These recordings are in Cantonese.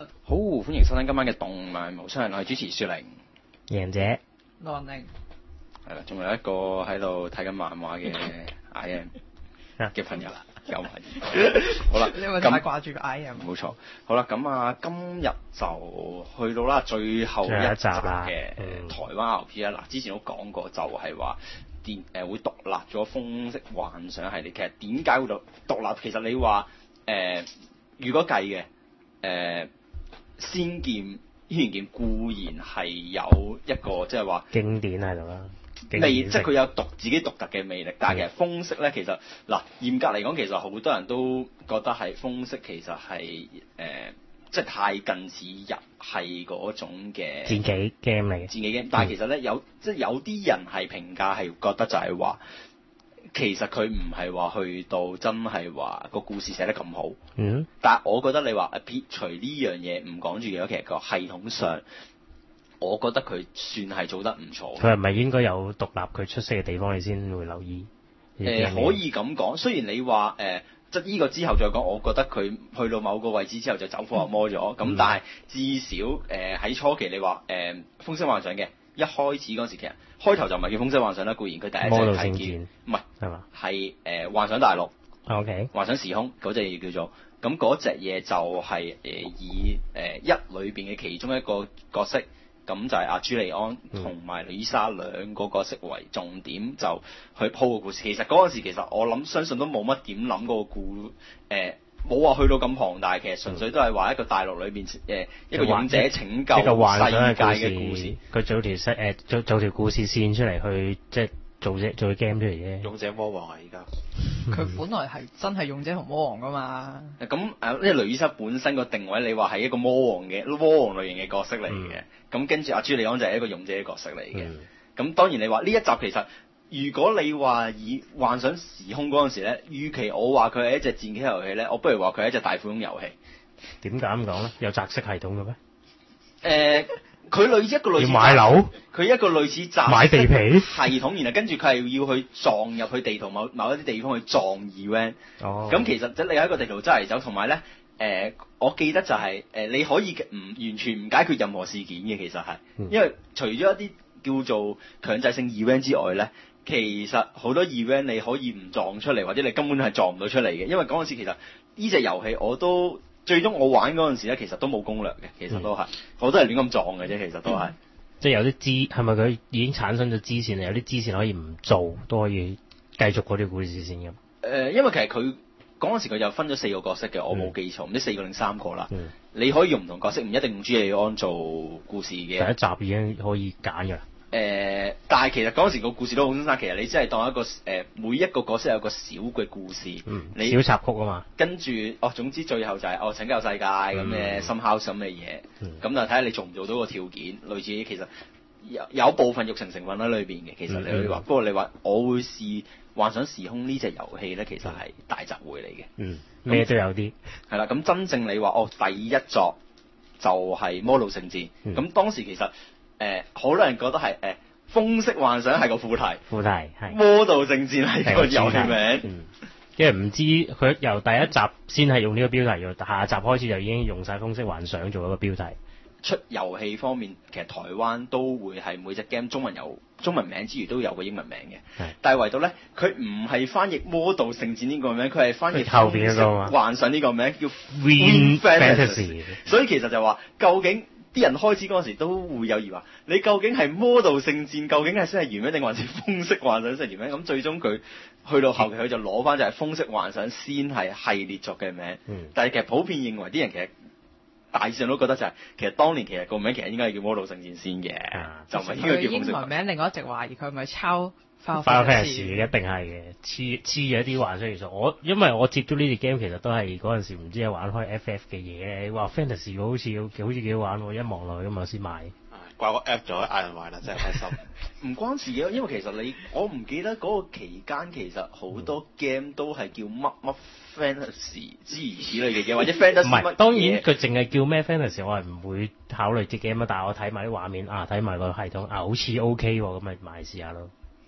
好，歡迎收聽今晚嘅動漫無雙，我係主持雪玲， 贏者羅寧係啦，仲有一個喺度睇緊漫畫嘅 IM 嘅朋友，有埋。好啦， 你係咪太掛住個 IM？ 冇錯。好啦，咁啊，今日就去到啦最後一集嘅台灣 RP 啦。嗱，之前都講過，就係話會獨立咗風色幻想系列。其實點解會獨立？其實你話如果計嘅仙劍、軒轅劍固然係有一個即係話經典喺度啦， 即係佢有自己獨特嘅魅力。但係其實風色咧，其實嗱嚴格嚟講，其實好多人都覺得係風色其實係即係太近似日系嗰種嘅戰棋 game 嚟嘅。 戰棋 game，但係其實咧有啲人係評價係覺得就係話，其實佢唔係話去到真係話個故事寫得咁好。 嗯。 但係我覺得你話撇除呢樣嘢唔講住嘅，其實個系統上，我覺得佢算係做得唔錯。 佢係咪應該有獨立佢出色嘅地方，你先會留意？ 可以咁講。雖然你話即係呢個之後再講，我覺得佢去到某個位置之後就走火入魔咗。咁但係至少喺初期你話風色幻想嘅一開始嗰時，其實開頭就唔係叫風色幻想啦。固然佢第一隻係叫唔係係嘛，係幻想大陸。 OK， 幻想時空嗰隻嘢叫做，咁嗰隻嘢就係以一裏邊嘅其中一個角色，咁就係阿朱利安同埋李莎兩個角色為重點，就去鋪個故事。其實嗰陣時其實我相信都冇乜點諗嗰個冇話去到咁龐大，其實純粹都係話一個大陸裏邊一個勇者拯救世界嘅故事。 佢做條故事線出嚟去即係做 game 出嚟啫。 勇者魔王啊！而家佢本來係真係勇者同魔王噶嘛。 咁因為雷伊莎本身個定位，你話係一個魔王類型嘅角色嚟嘅。咁跟住阿朱利安就係一個勇者嘅角色嚟嘅。咁當然你話呢一集其實，如果你話以幻想時空嗰陣時咧，與其我話佢係一隻戰棋遊戲咧，我不如話佢係一隻大富翁遊戲。 點解咁講咧？有擲色系統嘅咩？ 佢一個類似要買樓， 佢一個類似擲買地皮系統，然後跟住佢係要去撞入去地圖某一啲地方去撞 event。咁其實即係你喺個地圖周圍走，同埋咧我記得就係你可以完全唔解決任何事件嘅，其實係，因為除咗一啲叫做強制性 event 之外咧，其實好多 event 你可以唔撞出嚟，或者你根本係撞唔到出嚟嘅。因為嗰陣時其實呢隻遊戲最終我玩嗰陣時咧，其實都冇攻略嘅，其實都係我都係亂咁撞嘅啫，其實都係。 即係有啲係咪佢已經產生咗支線，有啲支線可以唔做都可以繼續嗰啲故事線咁。 因為其實佢嗰陣時佢就分咗4個角色嘅，我冇記錯，唔知4個定3個啦。你可以用唔同角色，唔一定用朱利安做故事嘅。 第一集已經可以揀㗎啦。 但係其實嗰陣時個故事都好簡單，其實你真係當一個每一個角色有個小嘅故事，你小插曲啊嘛。 跟住總之最後就係拯救世界咁嘅深烤咁嘅嘢，咁就睇下你做唔做到個條件。類似其實有部分育成成分喺裏邊嘅，其實你可以話。不過你話我會試幻想時空呢隻遊戲咧，其實係大集會嚟嘅。 咩都有啲。係啦，咁真正你話第一作就係魔導聖戰，咁當時其實。好多人覺得係風色幻想係個副題係魔導聖戰係個遊戲名， 因為唔知佢由第一集先係用呢個標題，下一集開始就已經用晒風色幻想做一個標題。 出遊戲方面，其實台灣都會係每隻 game 中文名之餘都有個英文名嘅，但係唯獨咧佢唔係翻譯魔導聖戰呢個名，佢係翻譯後邊嗰個幻想呢個名叫 Wind Fantasy。 所以其實就話究竟。啲人開始嗰陣時都會有疑惑，你究竟係魔導聖戰，究竟係先係原名定還是風色幻想先係原名？咁最終佢去到後期佢就攞翻就係風色幻想先係系列作嘅名。但係其實普遍認為啲人其實大致上都覺得就係其實當年其實個名其實應該係叫魔導聖戰先嘅，就唔係應該叫風色幻想。 英文名，另外一直懷疑佢係咪抄 Final Fantasy 一定係嘅，黐咗一啲幻想元素。因為我接觸呢隻 game 其實都係嗰陣時唔知係玩開 FF 嘅嘢，話 Fantasy 好似幾好玩喎，一望落去咁我先買。 掛個 app 咗嗌人玩啦，真係開心。 唔關事嘅，因為其實我唔記得嗰個期間其實好多 game 都係叫乜乜 Fantasy 諸如此類嘅嘢，或者 Fantasy 乜嘢。 當然佢淨係叫咩 Fantasy，我係唔會考慮隻 game 啊。但係我睇埋啲畫面睇埋個系統好似 OK 喎，咁咪買試下咯。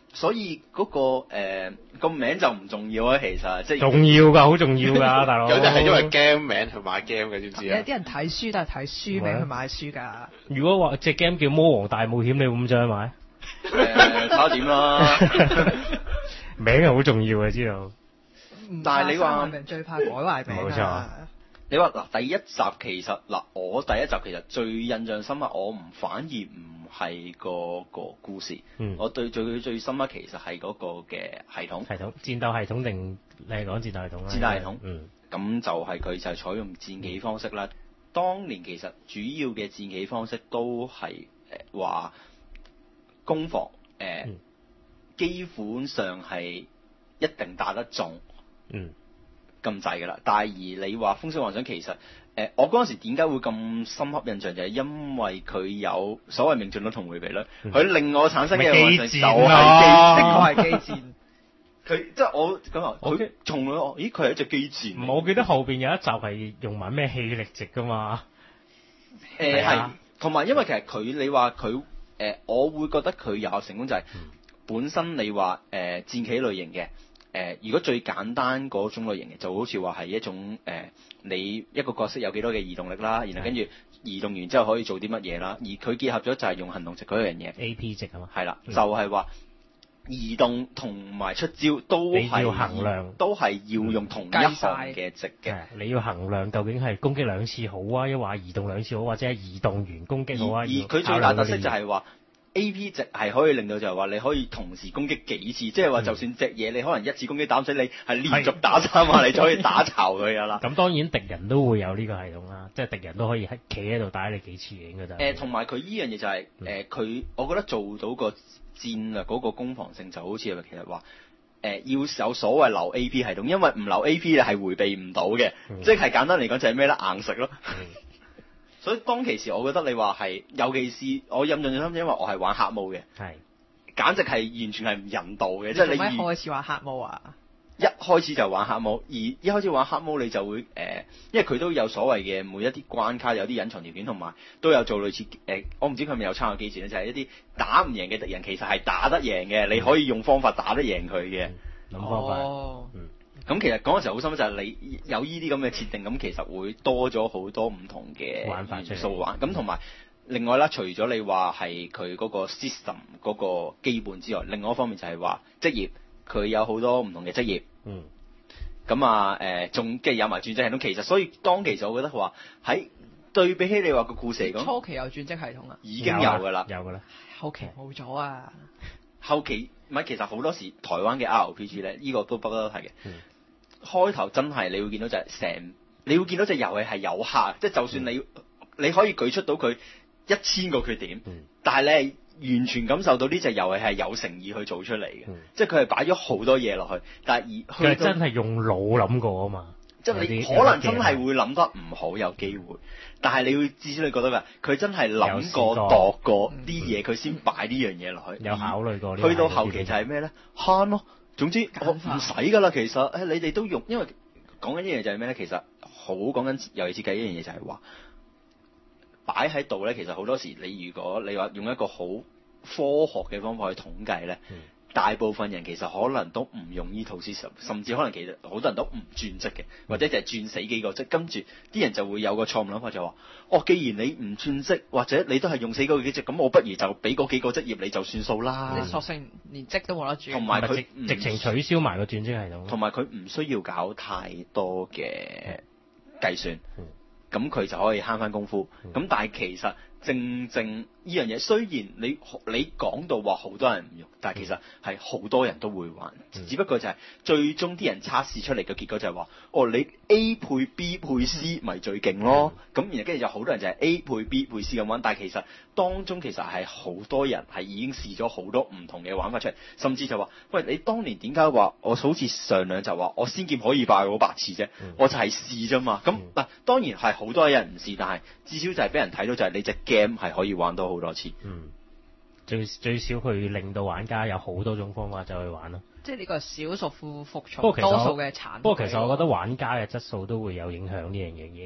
所以嗰、個名就唔重要啊，其實即係重要㗎，好重要㗎，大佬。 有啲係因為 game 名去買 game 嘅，知唔知啊？ 有啲人睇書都係睇書名去買書㗎。 如果話隻 game 叫《魔王大冒險》，你會唔會想買？ 睇下點啦。 名係好重要嘅，知道。 但係你話人最怕改壞名冇錯啊！ 你話嗱，第一集其實嗱，我第一集其實最印象深刻，反而唔係個故事，我對最深刻其實係嗰個嘅系統， 戰鬥系統定你係講戰鬥系統啦？ 戰鬥系統，咁就係佢就係採用戰棋方式啦。當年其實主要嘅戰棋方式都係話攻防，基本上係一定打得中。咁滯㗎啦，但係而你話風聲幻想其實我嗰陣時點解會咁深刻印象，就係因為佢有所謂命中率同迴避率，佢令我產生嘅幻想就係機戰。佢即係我咁話，佢從來咦佢係一隻機戰。 我記得後邊有一集係用埋咩氣力值㗎嘛。 係，同埋因為其實佢你話佢我會覺得佢有成功就係本身你話戰棋類型嘅。如果最簡單嗰種類型嘅，就好似話係一種你一個角色有幾多嘅移動力啦，然後跟住移動完之後可以做啲乜嘢啦，而佢結合咗就係用行動值嗰樣嘢 AP 值啊嘛， 係啦，就係話移動同埋出招都係要衡量，都係要用同一項嘅值嘅。 你要衡量究竟係攻擊兩次好啊，抑或移動兩次好，或者係移動完攻擊好啊。 而佢最大特色就係話。AP 值係可以令到就係話你可以同時攻擊幾次，即係話就算隻嘢你可能一次攻擊打唔死你，係連續打3下你就可以打巢佢㗎啦。 咁當然敵人都會有呢個系統啦，即係敵人都可以企喺度打你幾次嘅應該就。 同埋佢依樣嘢就係佢，我覺得做到個戰略嗰個攻防性就好似係其實話要有所謂留 AP 系統，因為唔留 AP 你係迴避唔到嘅，即係簡單嚟講就係咩咧，硬食咯。所以當其時，我覺得你話係，尤其是我印象最深，因為我係玩黑帽嘅，簡直係完全係唔人道嘅。即係你一開始玩黑帽啊？ 一開始就玩黑帽，而一開始玩黑帽你就會因為佢都有所謂嘅每一啲關卡有啲隱藏條件，同埋都有做類似我唔知佢係咪有參考機制咧，就係一啲打唔贏嘅敵人其實係打得贏嘅，你可以用方法打得贏佢嘅。 諗方法。 咁其實嗰陣時好深就係你有呢啲咁嘅設定，咁其實會多咗好多唔同嘅玩法元素玩。咁同埋另外啦，除咗你話係佢嗰個 system 嗰個基本之外，另外一方面就係話職業，佢有好多唔同嘅職業。咁仲即係有埋轉職系統。其實所以當其實我覺得話喺對比起你話個故事嚟講， 初期有轉職系統啊， 已經有㗎啦， 有㗎啦。 後期冇咗啊。 後期唔係其實好多時台灣嘅 RPG 咧，呢個都不得提嘅。開頭真係你會見到就係你會見到隻遊戲係有客，即係就算你可以舉出到佢1000個缺點，但係你係完全感受到呢隻遊戲係有誠意去做出嚟嘅，即係佢係擺咗好多嘢落去，但係佢係真係用腦諗過啊嘛， 即係你可能真係會諗得唔好有機會，但係你會至少你覺得㗎，佢真係諗過度過啲嘢，佢先擺呢樣嘢落去， 有考慮過。 去到後期就係咩咧？慳咯。總之我唔使㗎啦，其實你哋都用，因為講緊一樣嘢就係咩咧？其實好講緊遊戲設計一樣嘢就係話擺喺度咧。其實好多時你如果你話用一個好科學嘅方法去統計咧，大部分人其實可能都唔用呢套 system，甚至可能其實好多人都唔轉職嘅，或者就係轉死幾個職，跟住啲人就會有個錯誤諗法就話：既然你唔轉職，或者你都係用死嗰幾職，咁我不如就俾嗰幾個職業你就算數啦。 你索性連職都冇得轉， 同埋佢直情取消埋個轉職系統， 同埋佢唔需要搞太多嘅計算，咁佢就可以慳翻功夫。咁但係其實正呢樣嘢，雖然你講到話好多人唔用，但係其實係好多人都會玩，只不過就係最終啲人測試出嚟嘅結果就係話，你 A 配 B 配 C 咪最勁咯。咁然後跟住就好多人就係 A 配 B 配 C 咁玩，但係其實當中其實係好多人係已經試咗好多唔同嘅玩法出嚟，甚至就話：喂，你當年點解話我好似上兩集話我仙劍可以爆過8次啫？我就係試啫嘛。咁嗱，當然係好多人唔試，但係至少就係俾人睇到就係你隻 game 係可以玩到好多次。 最少佢令到玩家有好多種方法就去玩咯。 即係呢個少數服從多數嘅產物。 不過其實我覺得玩家嘅質素都會有影響呢樣嘢嘅。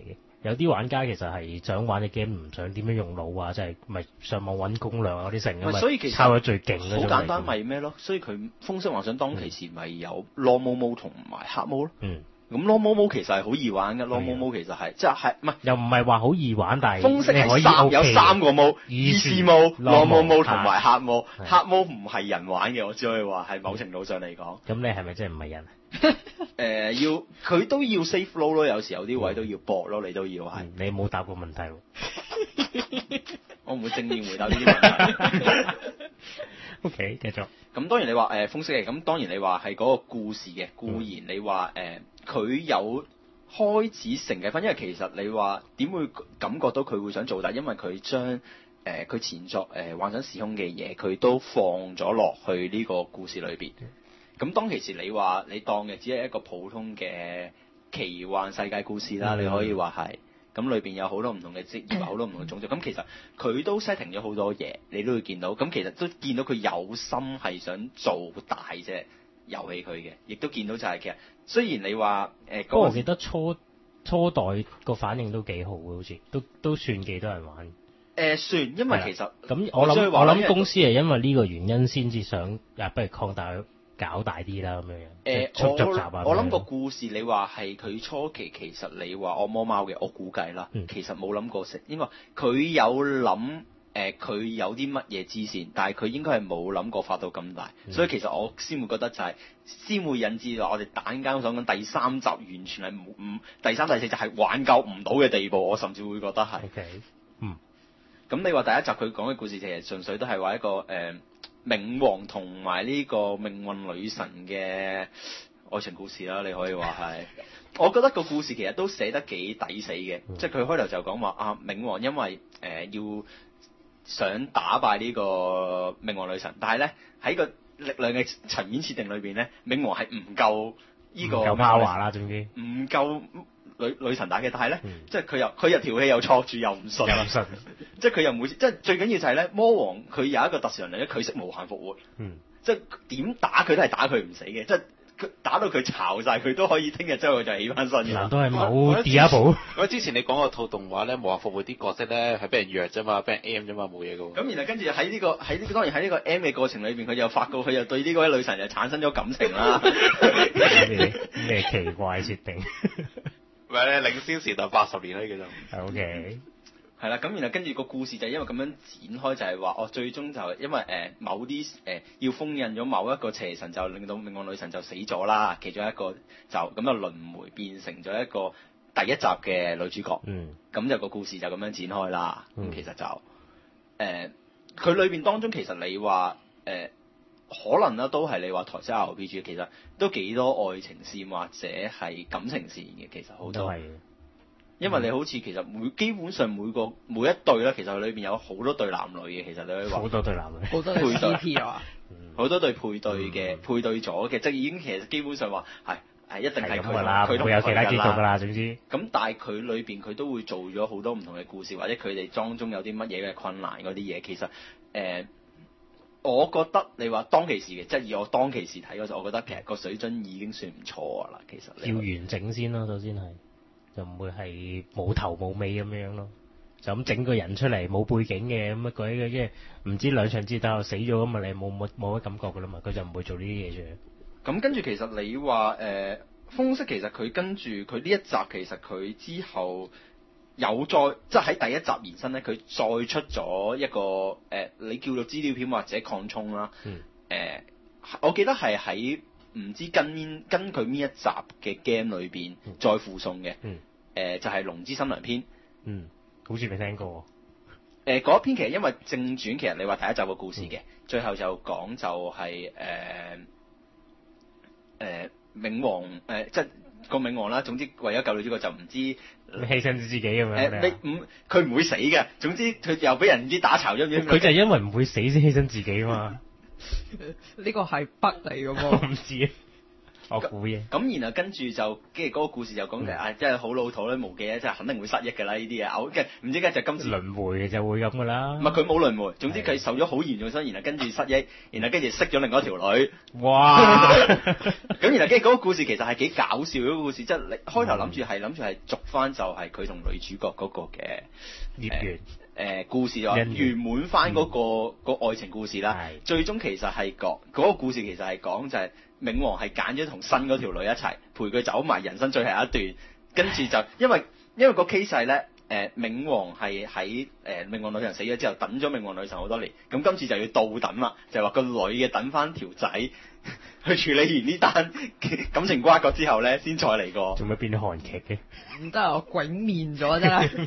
有啲玩家其實係想玩嘅 game 唔想點樣用腦啊，即係咪上網揾攻略啊嗰啲成啊嘛， 所以其實抄咗最勁嗰種。 好簡單咪咩咯？所以佢風色幻想當其時咪有 normal mode 同埋 hard mode 咯。咁 normal mode 其實係好易玩嘅，normal mode 其實係即係唔係又唔係話好易玩，但係風色係有3個 mode，easy mode、normal mode 同埋 hard mode。hard mode 唔係人玩嘅，我只可以話係某程度上嚟講。 咁你係咪真係唔係人？ 要佢都要 safe load 咯，有時有啲位都要搏咯，你都要係。 你冇答過問題喎。 我唔會正面回答呢啲問題。 OK， 繼續。 咁當然你話風色嘅，咁當然你話係嗰個故事嘅，固然你話佢有開始承繼翻，因為其實你話點會感覺到佢會想做，但係因為佢將佢前作幻想時空嘅嘢，佢都放咗落去呢個故事裏邊。咁當其時你話你當嘅只係一個普通嘅奇幻世界故事啦，你可以話係。咁裏邊有好多唔同嘅職業，好多唔同嘅種族。咁其實佢都 setting 咗好多嘢，你都會見到。咁其實都見到佢有心係想做大隻遊戲佢嘅，亦都見到就係其實雖然你話不過我記得初代個反應都幾好嘅，好似都算幾多人玩。 算，因為其實咁我諗公司係因為呢個原因先至想不如擴大搞大啲啦咁樣。出續集啊！ 我諗個故事你話係佢初期，其實你話惡魔貓嘅，我估計啦，其實冇諗過應該佢有諗佢有啲乜嘢支線，但係佢應該係冇諗過發到咁大，所以其實我先會覺得就係先會引致話我哋蛋間所講第3集完全係第3、第4集係挽救唔到嘅地步，我甚至會覺得係。 Okay. 咁你話第一集佢講嘅故事其實純粹都係話一個冥王同埋呢個命運女神嘅愛情故事啦，你可以話係。我覺得個故事其實都寫得幾抵死嘅，即係佢開頭就講話冥王因為要想打敗呢個命王女神，但係咧喺個力量嘅層面設定裏邊咧，冥王係唔夠呢個。唔夠拋華啦，總之。 唔夠女神打嘅，但係咧，即係佢又條氣又錯住又唔順，即係佢又唔會，即係最緊要就係咧，魔王佢有一個特殊能力咧，佢識無限復活，即係點打佢都係打佢唔死嘅，即係佢打到佢巢晒，佢都可以聽日之後佢就起翻身嘅。 嗱，都係冇第一步。 我之前你講嗰套動畫咧，無限復活啲角色咧係俾人虐啫嘛，俾人 M 啫嘛，冇嘢嘅喎。 咁然後跟住喺呢個當然喺呢個 M 嘅過程裏邊，佢又發覺佢又對呢個女神又產生咗感情啦。 咩奇怪設定？ 唔係咧，領先時代80年啦，叫做。 OK。 係啦，咁然後跟住個故事就係因為咁樣展開，就係話最終就因為某啲要封印咗某一個邪神，就令到冥王女神就死咗啦。其中一個就咁就輪迴變成咗一個第一集嘅女主角。咁就個故事就咁樣展開啦。咁其實就佢裏邊當中其實你話可能啦，都係你話台式 RPG，其實都幾多愛情線或者係感情線嘅，其實好多。因為你好似其實基本上每一對咧，其實裏邊有好多對男女嘅，其實你可以話好多對男女， 好多對 CP 啊， 好多對配對嘅，配對咗嘅，即係已經其實基本上話係一定係佢啦，佢會有其他結局㗎啦，總之。 咁但係佢裏邊佢都會做咗好多唔同嘅故事，或者佢哋當中有啲乜嘢嘅困難嗰啲嘢，其實我覺得你話當其時嘅，即係以我當其時睇嗰陣，我覺得其實個水準已經算唔錯㗎啦。其實要完整先咯，首先係。就唔會係冇頭冇尾咁樣咯，就咁整個人出嚟冇背景嘅咁乜鬼嘅，即係唔知兩場戰鬥死咗咁啊！你冇乜感覺噶啦嘛，佢就唔會做呢啲嘢出嚟。 咁跟住其實你話風色其實佢跟住佢呢一集其實佢之後有再即係喺第一集延伸咧，佢再出咗一個你叫做資料片或者擴充啦。我記得係喺唔知跟佢呢一集嘅 game 裏邊再附送嘅，就係《龍之森林》篇。 好似未聽過。 嗰篇其實因為正傳，其實你話第一集嘅故事嘅，最後就講就係冥王即係個冥王啦。總之為咗救女主角就唔知犧牲自己咁樣。 佢唔會死嘅。總之佢又俾人唔知打巢咗。 佢就係因為唔會死先犧牲自己啊嘛。 呢個係北嚟嘅喎。 我唔知啊。 我估嘢。 咁然後跟住就跟住嗰個故事就講即係好老土咧，無記咧，即係肯定會失憶㗎啦呢啲嘢，跟唔知點解就今次輪迴就會咁㗎啦。 唔係佢冇輪迴，總之佢受咗好嚴重傷，然後跟住失憶，然後跟住識咗另外一條女。 哇！ 咁然後跟住嗰個故事其實係幾搞笑嗰個故事，即係你開頭諗住係續翻就係佢同女主角嗰個嘅孽緣。 故事話圓滿翻嗰個愛情故事啦，最終其實係講嗰個故事其實係講就係冥王係揀咗同新嗰條女一齊陪佢走埋人生最後一段，跟住就因為個 case 係咧冥王係喺冥王女神死咗之後等咗冥王女神好多年，咁今次就要倒等啦，就係話個女嘅等翻條仔去處理完呢單感情瓜葛之後咧，先再嚟過。 做咩變咗韓劇嘅？ 唔得啊！我鬼面咗真係。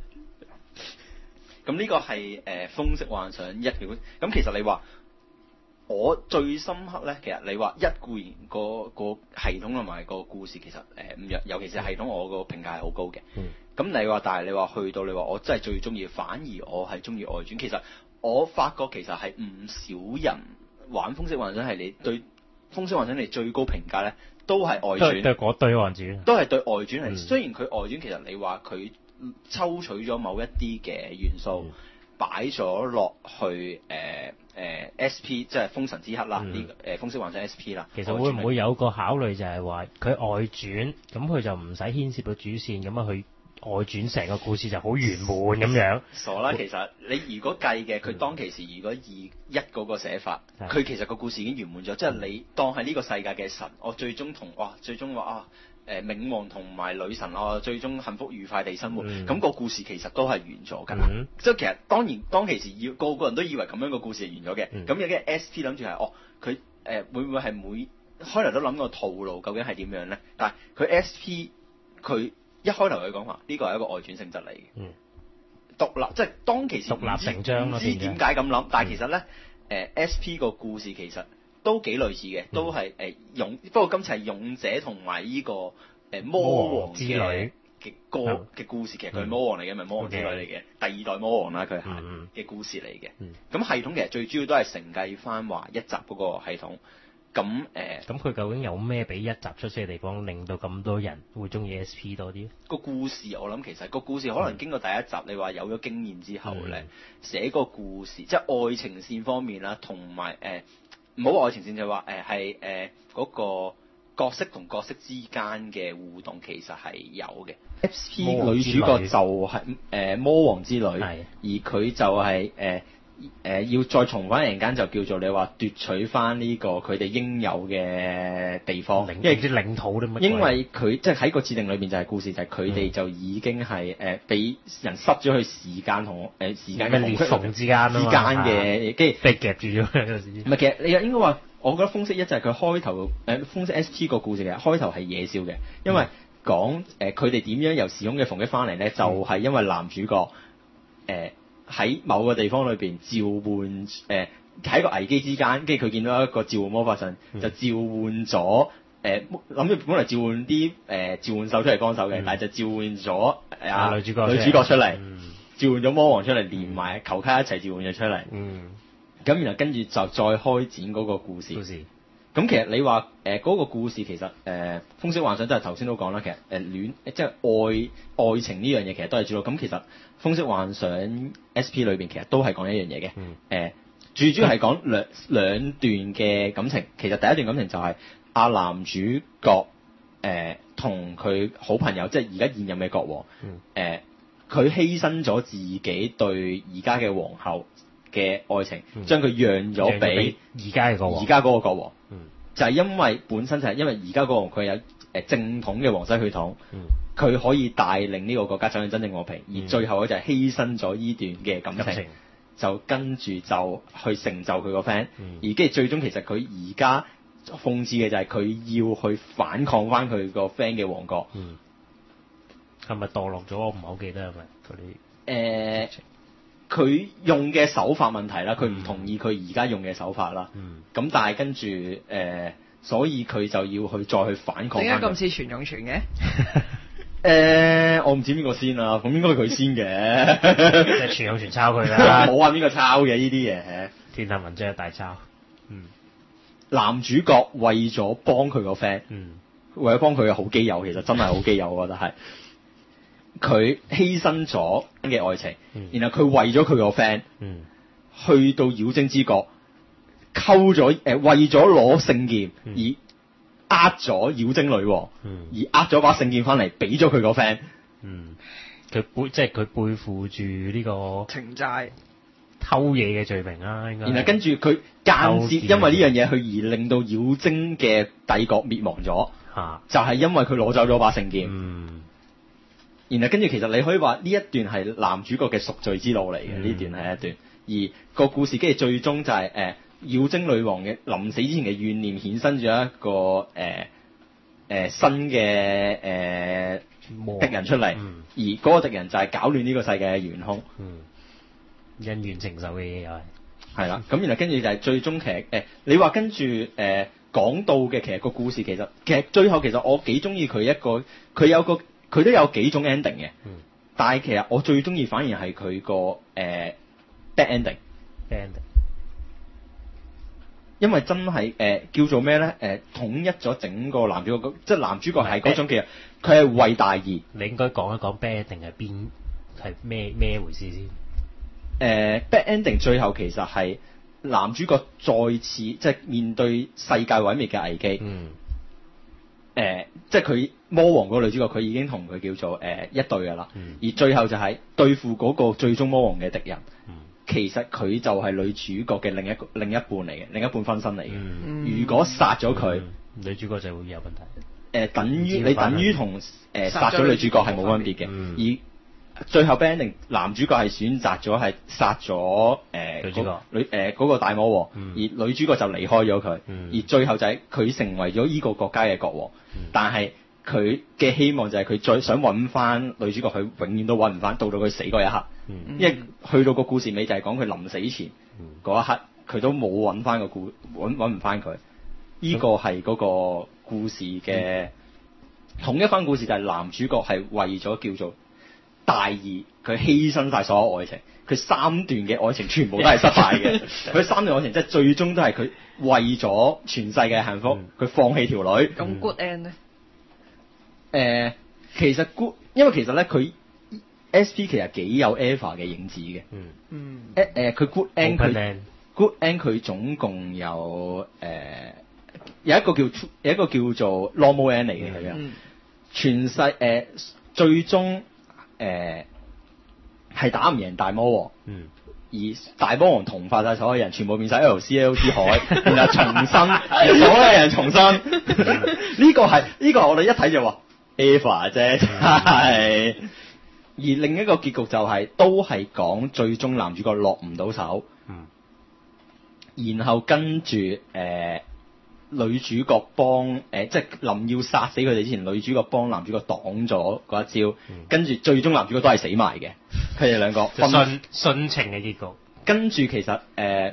咁呢個係風色幻想一嘅，咁其實你話我最深刻咧，其實你話一固然個系統同埋個故事其實唔弱，尤其是系統我個評價係好高嘅。咁你話，但係你話去到你話我真係最中意，反而我係中意外傳。其實我發覺其實係唔少人玩風色幻想係你對風色幻想你最高評價咧，都係外傳， 對嗰對外傳， 都係對外傳係。雖然佢外傳其實你話佢抽取咗某一啲嘅元素，擺咗落去SP， 即係風神之刻啦，呢風色幻想 SP 啦。 其實會唔會有個考慮就係話佢外傳，咁佢就唔使牽涉到主線，咁啊佢外傳成個故事就好圓滿咁樣。 傻啦！其實你如果計嘅，佢當其時如果以一嗰個寫法，佢其實個故事已經圓滿咗，即係你當係呢個世界嘅神，我最終話冥王同埋女神最終幸福愉快地生活，咁個故事其實都係完咗㗎啦。即係其實當其時個個人都以為咁樣個故事係完咗嘅。咁有啲 SP 諗住係佢會唔會係每開頭都諗個套路究竟係點樣咧？但係佢 SP 佢一開頭佢講話呢個係一個外傳性質嚟嘅，獨立即係當其時獨立成章咯。 唔知點解咁諗，但係其實咧SP 個故事其實都幾類似嘅，都係不過今次係勇者同埋呢個魔王之女嘅故事，其實佢係魔王嚟嘅，咪魔王之女嚟嘅，第二代魔王啦，佢係嘅故事嚟嘅。咁系統其實最主要都係承繼翻話一集嗰個系統。咁佢究竟有咩比一集出色嘅地方，令到咁多人會中意 SP 多啲？ 個故事我諗其實個故事可能經過第一集，你話有咗經驗之後咧，寫個故事即係愛情線方面啦，同埋唔好話愛情線，就話係嗰個角色同角色之間嘅互動其實係有嘅。SP 女主角就係魔王之女，而佢就係要再重返人間，就叫做你話奪取翻呢個佢哋應有嘅地方，因為啲領土啲乜？ 因為佢即係喺個設定裏邊就係故事就係佢哋就已經係俾人塞咗去時間同時間嘅裂縫之間嘅，跟住被夾住咗嗰時。 唔係，其實你又應該話，我覺得風色一就係佢開頭風色 SP 個故事嘅開頭係野笑嘅，因為講佢哋點樣由時空嘅縫隙翻嚟咧，就係因為男主角喺某個地方裏邊召喚喺個危機之間，跟住佢見到一個召喚魔法陣，就召喚咗諗住本來召喚啲召喚獸出嚟幫手嘅，但係就召喚咗女主角出嚟，召喚咗魔王出嚟，連埋球卡一齊召喚咗出嚟。咁然後跟住就再開展嗰個故事。咁其實你話嗰個故事其實風色幻想，即係頭先都講啦，其實即係愛情呢樣嘢其實都係主導。咁其實風色幻想 SP 裏邊其實都係講一樣嘢嘅。最主要係講兩段嘅感情。其實第一段感情就係男主角同佢好朋友，即係而家現任嘅國王。佢犧牲咗自己對而家嘅皇后嘅愛情，將佢讓咗俾而家嘅國王。 而家嗰個國王，就係因為本身就係因為而家國王佢有正統嘅皇室血統，佢可以帶領呢個國家走向真正和平，而最後咧就係犧牲咗呢段嘅感情，就跟住就去成就佢個 friend，而跟住最終其實佢而家諷刺嘅就係佢要去反抗翻佢個 friend 嘅王國。 係咪墮落咗？我唔係好記得係咪嗰啲佢用嘅手法問題啦，佢唔同意佢而家用嘅手法啦。咁但係跟住所以佢就要去再去反抗。 點解咁似全勇傳嘅？ 我唔知邊個先啊，咁應該係佢先嘅。 即係全勇傳抄佢啦。 冇話邊個抄嘅呢啲嘢。 天下文章大抄。 男主角為咗幫佢個 friend，為咗幫佢嘅好基友，其實真係好基友，我覺得係佢犧牲咗嘅愛情，然後佢為咗佢個 friend，去到妖精之國，溝咗為咗攞聖劍而呃咗妖精女王，而呃咗把聖劍翻嚟俾咗佢個 friend。 佢背負住呢個情債偷嘢嘅罪名啦，應該。然後跟住佢間接因為呢樣嘢，去而令到妖精嘅帝國滅亡咗，就係因為佢攞走咗把聖劍。然後跟住其實你可以話呢一段係男主角嘅贖罪之路嚟嘅，呢段係一段。而個故事跟住最終就係妖精女王嘅臨死之前嘅怨念衍生咗一個新嘅敵人出嚟，而嗰個敵人就係搞亂呢個世界嘅元兇。 恩怨情仇嘅嘢又係啦，咁然後跟住就係最終其實你話跟住講到嘅其實個故事其實最後其實我幾中意佢佢都有幾種 ending 嘅，但係其實我最中意反而係佢個bad ending，因為真係叫做咩咧？統一咗整個男主角，即係男主角係嗰種嘅，佢係為大義。 你應該講一講 bad ending 係咩回事先 ？bad ending 最後其實係男主角再次即係面對世界毀滅嘅危機。即係佢魔王嗰個女主角，佢已經同佢叫做一對㗎啦。而最後就係對付嗰個最終魔王嘅敵人。其實佢就係女主角嘅另一半嚟嘅，另一半分身嚟嘅。如果殺咗佢， 女主角就會有問題。 等於同殺咗女主角係冇分別嘅。而最後 ending 男主角係選擇咗係殺咗女主角嗰個大魔王，而女主角就離開咗佢。而最後就係佢成為咗依個國家嘅國王，但係佢嘅希望就係佢再想揾翻女主角，佢永遠都揾唔翻，到佢死嗰一刻。因為去到個故事尾就係講佢臨死前嗰一刻，佢都冇揾翻揾唔翻佢。呢個係嗰個故事嘅統一翻故事，就係男主角係為咗叫做大義，佢犧牲晒所有愛情，佢3段嘅愛情全部都係失敗嘅。佢3段愛情即係最終都係佢為咗全世界幸福，佢放棄條女。 咁 good end 咧？ 其實 good， 因為其實咧佢 SP 其實幾有 Eva 嘅影子嘅。佢 good end 佢 good end 佢總共有有一個叫做 normal end 嚟嘅佢嘅，全世最終係打唔贏大魔王，而大魔王同化晒所有人，全部變晒 LCL 之海，然後重生，所有人重生。呢個我哋一睇就話 Eva 啫，係。而另一個結局就係都係講最終男主角落唔到手，然後跟住女主角幫即係臨要殺死佢哋之前，女主角幫男主角擋咗嗰一招，跟住最終男主角都係死埋嘅，佢哋兩個殉情嘅結局。跟住其實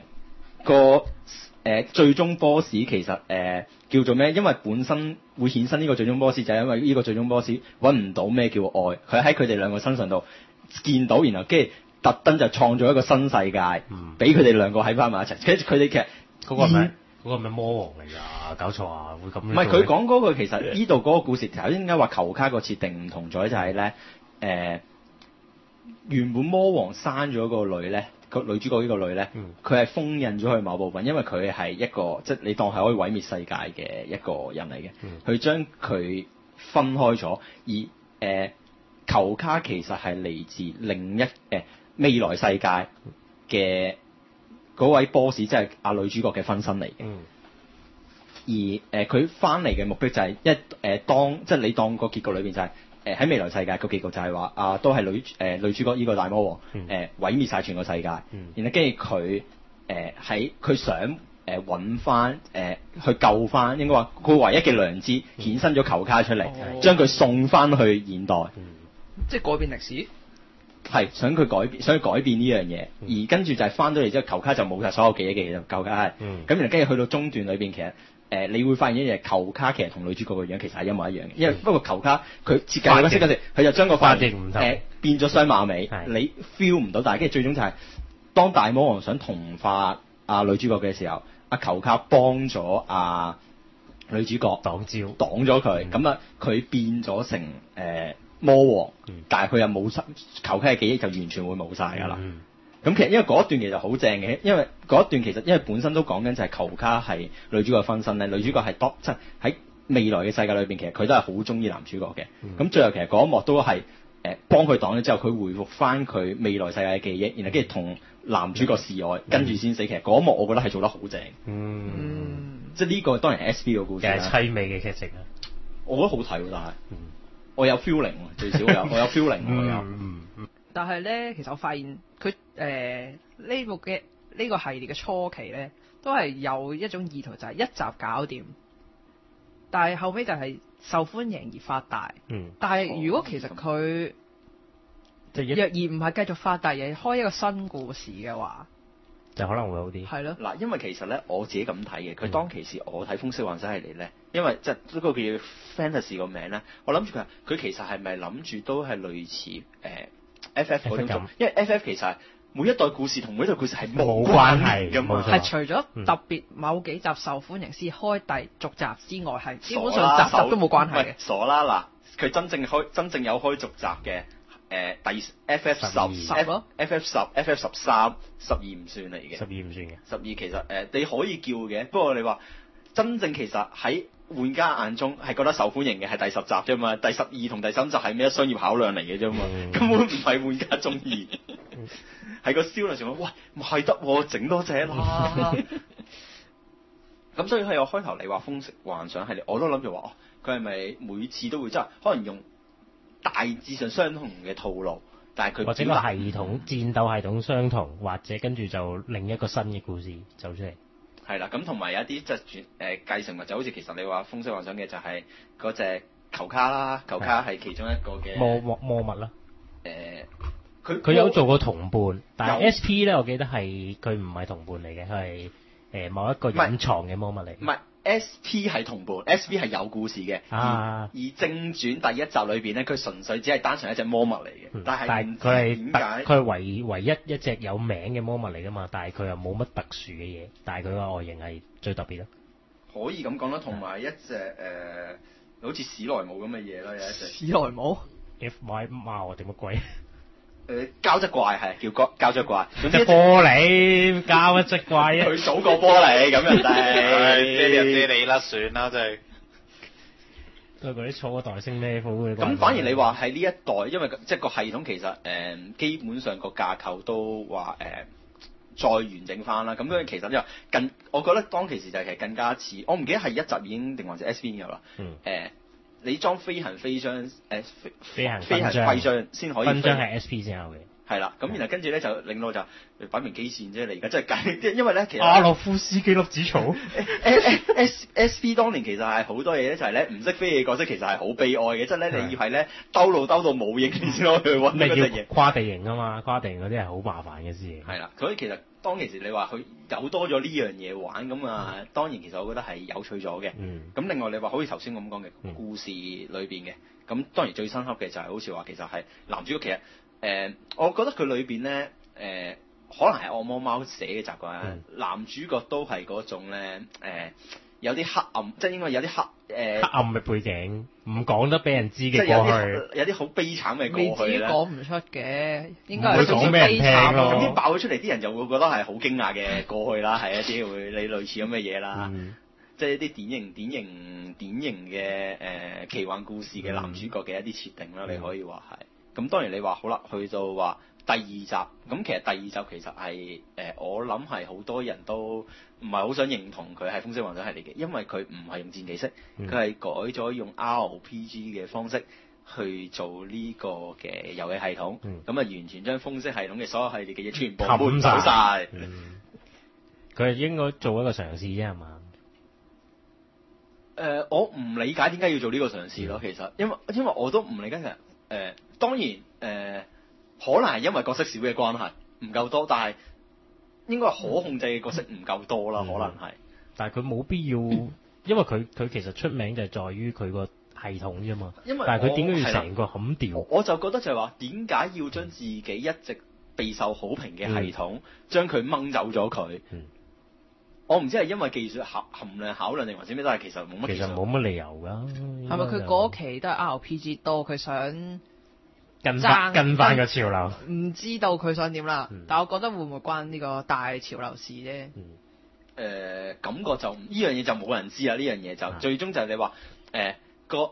最終 boss 其實叫做咩？因為本身會衍生呢個最終 boss 就係因為呢個最終 boss 揾唔到咩叫愛，佢喺佢哋兩個身上度見到，然後跟住特登就創造一個新世界，俾佢哋兩個喺翻埋一齊。其實佢哋其實嗰個係咪魔王嚟㗎？搞錯啊！會咁樣？ 唔係佢講嗰個其實呢度嗰個故事頭先點解話球卡個設定唔同咗就係咧原本魔王生咗個女咧，個女主角呢個女咧，佢係封印咗佢某部分，因為佢係一個即係你當係可以毀滅世界嘅一個人嚟嘅，佢將佢分開咗，而球卡其實係嚟自另一未來世界嘅嗰位 boss， 即係阿女主角嘅分身嚟嘅。而佢翻嚟嘅目的就係即係你當個結局裏邊就係喺未來世界個結局就係話都係女主角呢個大魔王毀滅晒全個世界，然後跟住佢佢想揾翻去救翻，應該話佢唯一嘅良知衍生咗球卡出嚟，將佢送翻去現代， 即係改變歷史。 係想佢改變呢樣嘢，而跟住就係翻到嚟之後，球卡就冇晒所有記憶嘅，其實球卡係咁，然後跟住去到中段裏邊，其實你會發現一樣嘢，球卡其實同女主角個樣其實係一模一樣嘅，因為不過球卡佢設計嗰時佢就將個髮型變咗雙馬尾，你 feel 唔到，但係跟住最終就係當大魔王想同化女主角嘅時候， 阿球卡幫咗女主角擋招擋咗佢，咁啊佢變咗成魔王，但係佢又冇球卡嘅記憶就完全會冇晒㗎啦。咁其實因為嗰一段其實好正嘅，因為嗰一段其實因為本身都講緊就係球卡係女主角分身咧，女主角係即係喺未來嘅世界裏邊，其實佢都係好中意男主角嘅。咁最後其實嗰一幕都係幫佢擋咗之後，佢回復翻佢未來世界嘅記憶，然後跟住同男主角示愛，跟住先死。其實嗰一幕我覺得係做得好正。即係呢個當然係 S.P. 嘅故事啦。 係凄美嘅劇情啊！ 我覺得好睇喎，但係我有 feeling 最少我有 feeling 我有。 但係咧，其實我發現佢呢部嘅呢個系列嘅初期咧，都係有一種意圖，就係一集搞掂。但係後尾就係受歡迎而發大。但係如果其實佢若然唔係繼續發大，而係開一個新故事嘅話， 就可能會好啲。 係咯。 嗱，因為其實咧我自己咁睇嘅，佢當其時我睇《風色幻想》系列咧，因為即係嗰個叫 Fantasy 個名咧，我諗住佢其實係咪諗住都係類似FF 嗰種，因為 FF 其實係每一代故事同每一代故事係冇關係㗎嘛， 係除咗特別某幾集受歡迎先開第續集之外，係基本上集集都冇關係嘅。 傻啦嗱，佢真正有開續集嘅第 FF 10咯，FF 10、FF 13、12唔算嚟嘅， 12唔算嘅 ，12其實你可以叫嘅，不過你話真正其實喺玩家眼中係覺得受歡迎嘅係第10集啫嘛，第12同第13集係咩商業考量嚟嘅啫嘛，根本唔係玩家中意，係個銷量上喂唔係得喎，整多隻啦。咁所以係我開頭你話風色幻想系列，我都諗住話佢係咪每次都會即係可能用大致上相同嘅套路，但係佢或者個系統戰鬥系統相同，或者跟住就另一個新嘅故事走出嚟。 係啦，咁同埋有一啲即係繼承物，就好似其實你話風色幻想嘅就係嗰隻球卡啦，球卡係其中一個嘅魔物啦。佢佢有做過同伴，但係 SP 咧，我記得係佢唔係同伴嚟嘅，佢係某一個隱藏嘅魔物嚟。 唔係 SP 係同伴 ，SP 係有故事嘅。而正傳第一集裏邊咧，佢純粹只係單純一隻魔物嚟嘅。但係佢係點解？ 佢係唯一一隻有名嘅魔物嚟噶嘛，但係佢又冇乜特殊嘅嘢，但係佢個外形係最特別咯。 可以咁講啦，同埋一隻好似史萊姆咁嘅嘢啦，有一隻史萊姆 FY 貓定乜鬼？ 膠質怪係叫膠質怪， 隻玻璃膠質怪啊！ 佢數個玻璃咁人哋， 遮你啦，算啦，真係。 都係嗰啲初代升 level 嘅。 咁反而你話喺呢一代，因為即係個系統其實基本上個架構都話再完整翻啦。咁樣其實因為我覺得當其時就係其實更加似，我唔記得係一集已經定還是 SP 有啦。你裝飛行徽章飛行徽章先可以。徽章係 SP 先有嘅。 係啦，咁然後跟住咧就令到就擺明基線啫，你而家真係計，因為咧其實阿洛夫斯基粒子草 SP 當年其實係好多嘢咧，就係咧唔識飛嘅角色其實係好悲哀嘅，即係咧你要係咧兜路兜到冇影先可以去揾嗰隻嘢。 跨地形啊嘛，跨地形嗰啲係好麻煩嘅事。 係啦，所以其實當其時你話佢有多咗呢樣嘢玩咁啊，當然其實我覺得係有趣咗嘅。咁另外你話好似頭先咁講嘅故事裏邊嘅，咁當然最深刻嘅就係好似話其實係男主角其實。我覺得佢裏邊咧，可能係惡魔貓寫嘅習慣。男主角都係嗰種咧，有啲黑暗，即係應該有啲黑暗嘅背景，唔講得俾人知嘅過去， 有啲好悲慘嘅過去咧。 你自己講唔出嘅，應該係講俾人聽咯。 咁啲爆咗出嚟，啲人就會覺得係好驚訝嘅過去啦，係一啲會你類似咁嘅嘢啦。即係一啲典型嘅奇幻故事嘅男主角嘅一啲設定啦，你可以話係。咁當然你話好啦，去到話第二集，咁其實第二集其實係我諗係好多人都唔係好想認同佢係風色幻想系列嘅，因為佢唔係用戰棋式，佢係改咗用 RPG 嘅方式去做呢個嘅遊戲系統，咁啊完全將風色系統嘅所有系列嘅嘢全部搬走晒。 佢係應該做一個嘗試啫係嘛？ 我唔理解點解要做呢個嘗試咯，其實因為我都唔理解嘅。當然可能係因為角色少嘅關係唔夠多，但係應該係可控制嘅角色唔夠多啦，可能係。 但係佢冇必要，因為佢其實出名就係在於佢個系統啫嘛。因為但係佢點解要成個冚掉？ 我就覺得就係話點解要將自己一直備受好評嘅系統，將佢掹走咗佢？ 我唔知係因為技術含量考量定還是咩，但係其實冇乜。 其實冇乜理由㗎。 係咪佢嗰期都係 RPG 多，佢想跟翻個潮流？ 唔知道佢想點啦，但我覺得會唔會關呢個大潮流事啫？ 感覺就呢樣嘢就冇人知啊！呢樣嘢就最終就係你話個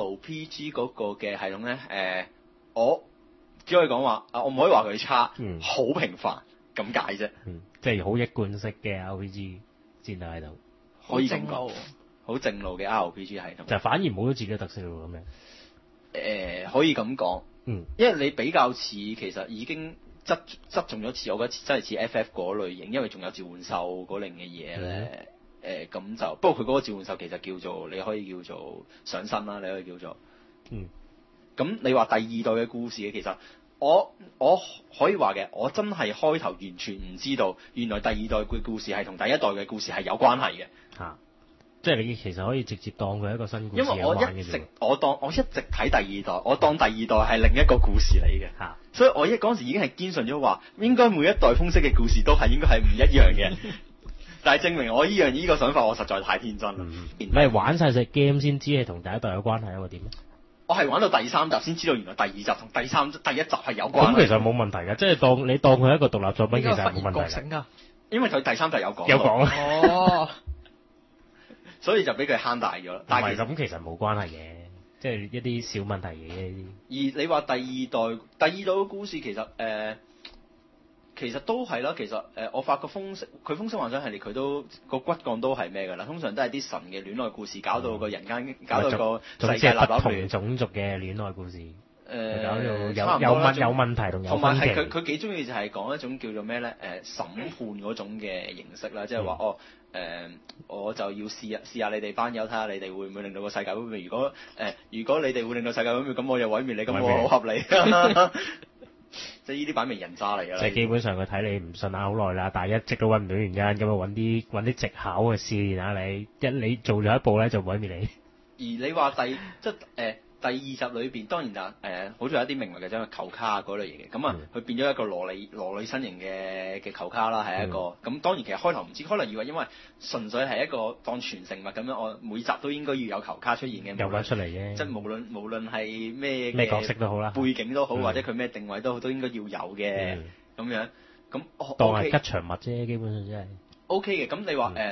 RPG 嗰個嘅系統咧，我只可以講話我唔可以話佢差，好平凡咁解啫。 即係好一貫式嘅 RPG 戰鬥系統， 可以咁講，好正路嘅 RPG 系統， 就反而冇咗自己嘅特色咯咁樣。 可以咁講，因為你比較似其實已經側重咗似，我覺得真係似 FF 嗰類型，因為仲有召喚獸嗰類嘅嘢咧。咁就不過佢嗰個召喚獸其實叫做你可以叫做上身啦，你可以叫做咁你話第二代嘅故事嘅，其實我可以話嘅，我真係開頭完全唔知道，原來第二代嘅故事係同第一代嘅故事係有關係嘅。 即係你其實可以直接當佢一個新故事。 因為我一直睇第二代，我當第二代係另一個故事嚟嘅。所以我嗰陣時已經係堅信咗話，應該每一代風息嘅故事都係應該係唔一樣嘅。但係證明我呢個想法，我實在太天真啦。 唔係玩晒隻 game 先知係同第一代有關係啊？我點？ 我係玩到第三集先知道，原來第二集同第一集係有關係。 咁其實冇問題嘅，即係你當佢一個獨立作品，其實係冇問題嘅。 因為佢第三集有講。 哦。 所以就俾佢慳大咗。但係咁其實冇關係嘅，即係一啲小問題嘅呢啲。 而你話第二代嘅故事其實都係啦，其實我發覺風聲幻想系列佢都個骨幹都係咩㗎啦？通常都係啲神嘅戀愛故事，搞到個人間，搞到個世界立立亂。 同種族嘅戀愛故事。搞到有問題同有分歧。 同埋係佢幾中意就係講一種叫做咩咧？審判嗰種嘅形式啦，即係話我就要試下你哋班友，睇下你哋會唔會令到個世界毀滅。如果你哋會令到世界毀滅，咁我就毀滅你，咁我好合理。即係呢啲擺明人渣嚟㗎啦。 即係基本上佢睇你唔順眼好耐啦，但係一直都揾唔到原因，咁啊揾啲藉口去試驗下你，你做咗一步咧就毀滅你。 而你話第二集裏邊當然好似有一啲名為嘅即係球卡嗰類型嘅，咁佢變咗一個羅女身形嘅球卡啦，係一個咁當然其實開頭唔知，可能以為因為純粹係一個當傳承物咁樣，我每集都應該要有球卡出現嘅， 有得出嚟嘅， 即係無論係咩角色都好啦，背景都好，或者佢咩定位都好，都應該要有嘅咁樣。咁當係吉祥物啫，基本上真係 OK 嘅。咁你話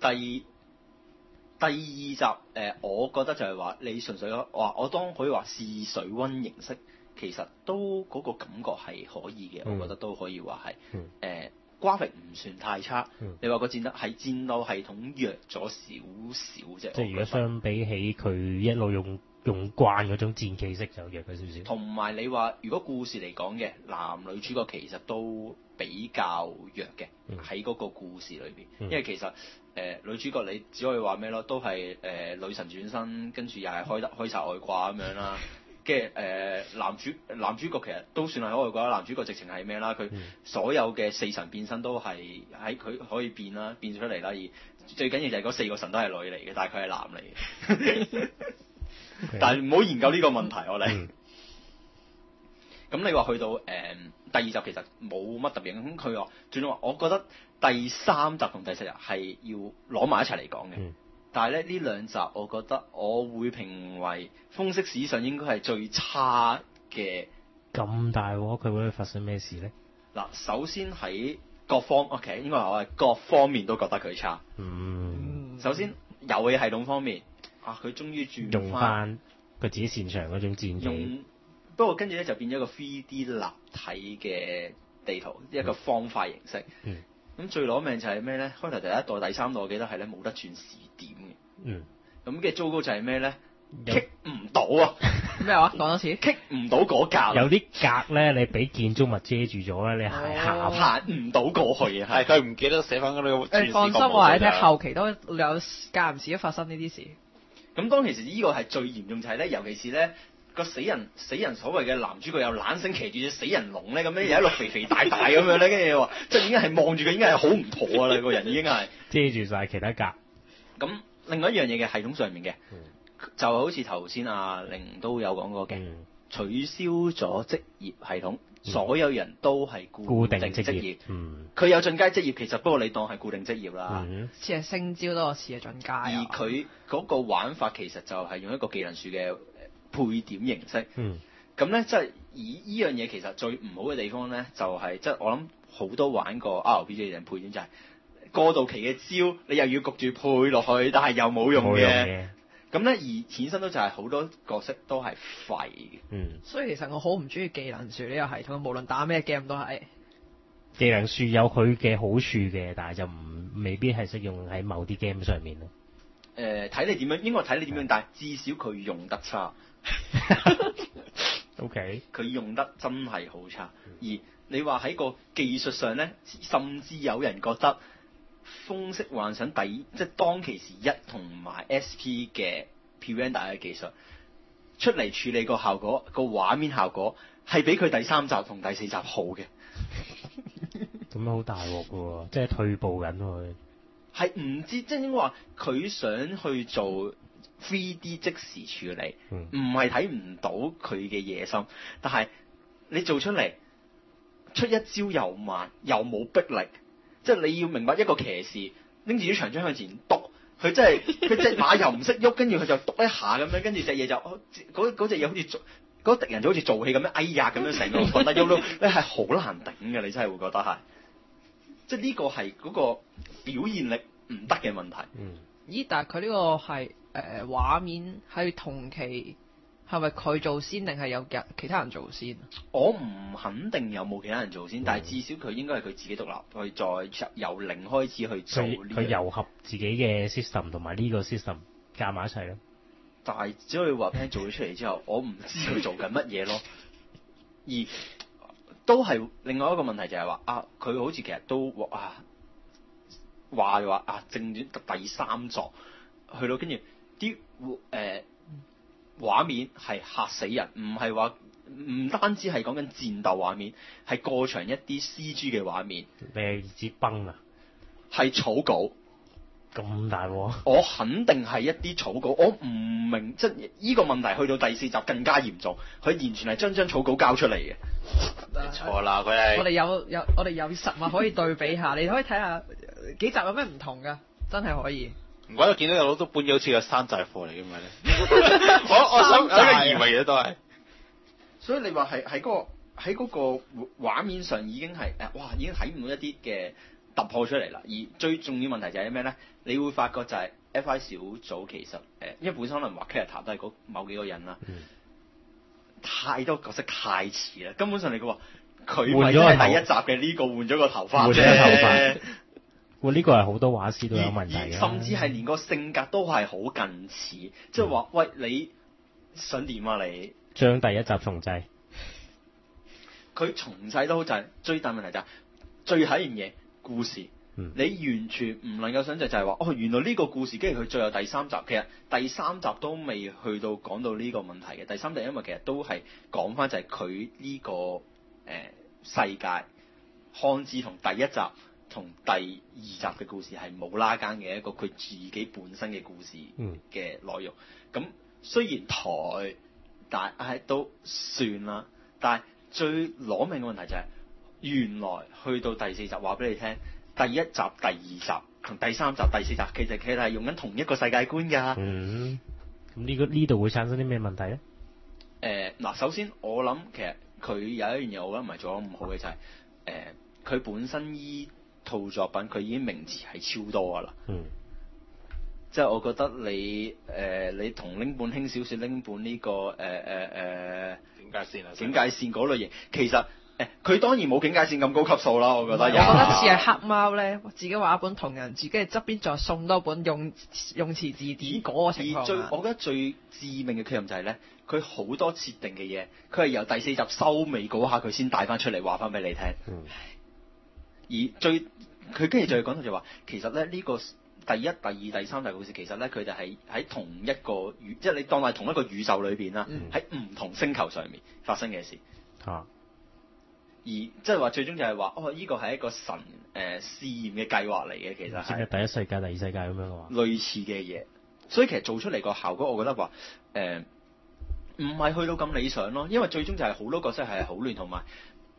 第二集我覺得就係話你純粹話我當可以話試水溫形式，其實都嗰個感覺係可以嘅，我覺得都可以話係graphic 唔算太差。你話個戰鬥系統弱咗少少啫。 即係如果相比起佢一路用慣嗰種戰記式就弱咗少少。 同埋你話如果故事嚟講嘅男女主角其實都比較弱嘅喺嗰個故事裏邊，因為其實女主角你只可以話咩咯，都係女神轉身，跟住又係開晒外掛咁樣啦。跟住男主角其實都算係外掛，男主角直情係咩啦？佢所有嘅四神變身都係喺佢可以變啦，變出嚟啦。而最緊要就係嗰四個神都係女嚟嘅，但係佢係男嚟嘅。但係唔好研究呢個問題，我哋。咁你話去到第二集其實冇乜特別，咁佢話轉咗話，我覺得第三集同第四集係要攞埋一齊嚟講嘅。但係咧呢兩集，我覺得我會評為風息史上應該係最差嘅。 咁大鑊，佢會發生咩事咧？ 嗱，首先喺各方，OK，應該話我係各方面都覺得佢差。首先遊戲系統方面，佢終於用翻佢自己擅長嗰種戰技。 不過跟住咧就變咗一個 3D 立體嘅地圖，一個方塊形式。咁最攞命就係咩咧？開頭第一代、第三代我記得係咧冇得轉視點嘅。咁嘅糟糕就係咩咧？棘唔到啊！ 咩話？講多次。 棘唔到嗰格。 有啲格咧，你俾建築物遮住咗咧，你行唔到過去啊！ 係佢唔記得寫翻嗰個。 放心，我話你聽，後期都有間唔時都發生呢啲事。 咁當其時呢個係最嚴重就係咧，尤其是咧。個死人所謂嘅男主角又懶醒騎住隻死人龍咧，咁樣又一路肥肥大大咁樣咧，跟住話即係已經係望住佢，已經係好唔妥啊啦！個人已經係遮住晒其他格。 咁另外一樣嘢嘅系統上面嘅，就好似頭先阿玲都有講過嘅，取消咗職業系統， 所有人都係固定職業。佢有進階職業，其實不過你當係固定職業啦。 似係星招多過似係進階。 而佢嗰個玩法其實就係用一個技能樹嘅配點形式。咁咧，即係依樣嘢其實最唔好嘅地方咧，就係即係我諗好多玩過 RPG 嘅人配點就係過渡期嘅招，你又要焗住配落去，但係又冇用嘅。咁咧，而衍生到就係好多角色都係廢嘅。 所以其實我好唔中意技能樹呢個系統，無論打咩 game 都係。 技能樹有佢嘅好處嘅，但係就未必係適用喺某啲 game 上面咯。 睇你點樣，應該睇你點樣，但係至少佢用得差。 OK， 佢用得真係好差。而你話喺個技術上咧，甚至有人覺得風色幻想即係當其時1同埋 SP 嘅 P-Render 嘅技術出嚟處理個效果，個畫面效果係比佢第3集同第4集好嘅。 咁樣好大鑊嘅喎，即係退步緊喎。係唔知，即係應該話佢想去做 3D 即時處理，唔係睇唔到佢嘅野心，但係你做出嚟出一招又慢又冇逼力，即係你要明白一個騎士拎住啲長槍向前篤，佢隻馬又唔識喐，跟住佢就篤一下咁樣，跟住隻嘢就嗰隻嘢好似嗰個敵人就好似做戲咁樣，哎呀咁樣成個瞓得喐喐，你係好難頂嘅，你真係會覺得係，即係呢個係嗰個表現力唔得嘅問題。 咦？但係佢呢個係畫面係同期，係咪佢做先定係有其他人做先？ 我唔肯定有冇其他人做先，但係至少佢應該係佢自己獨立去再由零開始去做呢樣。佢糅合自己嘅 system 同埋呢個 system 加埋一齊咯。但係只可以話俾你做咗出嚟之後，我唔知佢做緊乜嘢咯。而都係另外一個問題就係話佢好似其實都話正傳第3作去到，跟住啲畫面係嚇死人，唔單止係講緊戰鬥畫面，係過場一啲 CG 嘅畫面。 你係指崩啊？ 係草稿。 咁大鑊？ 我肯定係一啲草稿，我唔明，即係呢個問題去到第4集更加嚴重，佢完全係將草稿交出嚟嘅。 錯啦，佢係我哋有實物可以對比下，你可以睇下幾集有咩唔同㗎，真係可以。 唔怪得見到有佬都搬咗好似個山寨貨嚟嘅嘛咧。我想有個疑問嘅都係。 所以你話係喺嗰個畫面上已經係已經睇唔到一啲嘅突破出嚟啦。而最重要問題就係咩咧？你會發覺就係 FI 小組其實因為本身可能畫 character 都係某幾個人啦，太多角色太似啦，根本上你話佢咪係第一集嘅呢個換咗個頭髮， 換咗個頭髮。呢個係好多畫師都有問題嘅， 甚至係連個性格都係好近似，即係話喂，你想點啊你？ 將第一集重製， 佢重製都好，就係最大問題就係最後一樣嘢故事。你完全唔能夠想像就係話原來呢個故事，跟住佢最後第3集，其實第3集都未去到講到呢個問題嘅。第3集因為其實都係講翻就係佢呢個世界漢字同第1集同第2集嘅故事係冇拉更嘅一個佢自己本身嘅故事嘅內容。咁雖然台，但係都算啦。但係最攞命嘅問題就係原來去到第4集話俾你聽。第1集、第2集同第3集、第4集，其實係用緊同一個世界觀㗎。 咁呢度會產生啲咩問題咧？ 首先我諗其實佢有一樣嘢，我覺得唔係做得咁好嘅就係佢本身依套作品佢已經名詞係超多㗎啦。即係我覺得你同拎本輕小説、拎本呢個警戒線啊， 警戒線嗰類型，其實。佢當然冇警戒線咁高級數啦，我覺得。 我覺得似係黑貓咧，自己畫一本同人，自己側邊再送多本用詞字典嗰個情況。 我覺得最致命嘅缺陷就係咧，佢好多設定嘅嘢，佢係由第4集收尾嗰下佢先帶翻出嚟話翻俾你聽。而佢跟住就講到就話，其實咧呢個第1、第2、第3集故事，其實咧佢哋係喺同一個即係你當係同一個宇宙裏邊啦，喺唔同星球上面發生嘅事。而即係話最終就係話，呢個係一個神試驗嘅計劃嚟嘅，其實係第一世界、第二世界咁樣嘅話， 類似嘅嘢。所以其實做出嚟個效果，我覺得話唔係去到咁理想咯。因為最終就係好多角色係好亂，同埋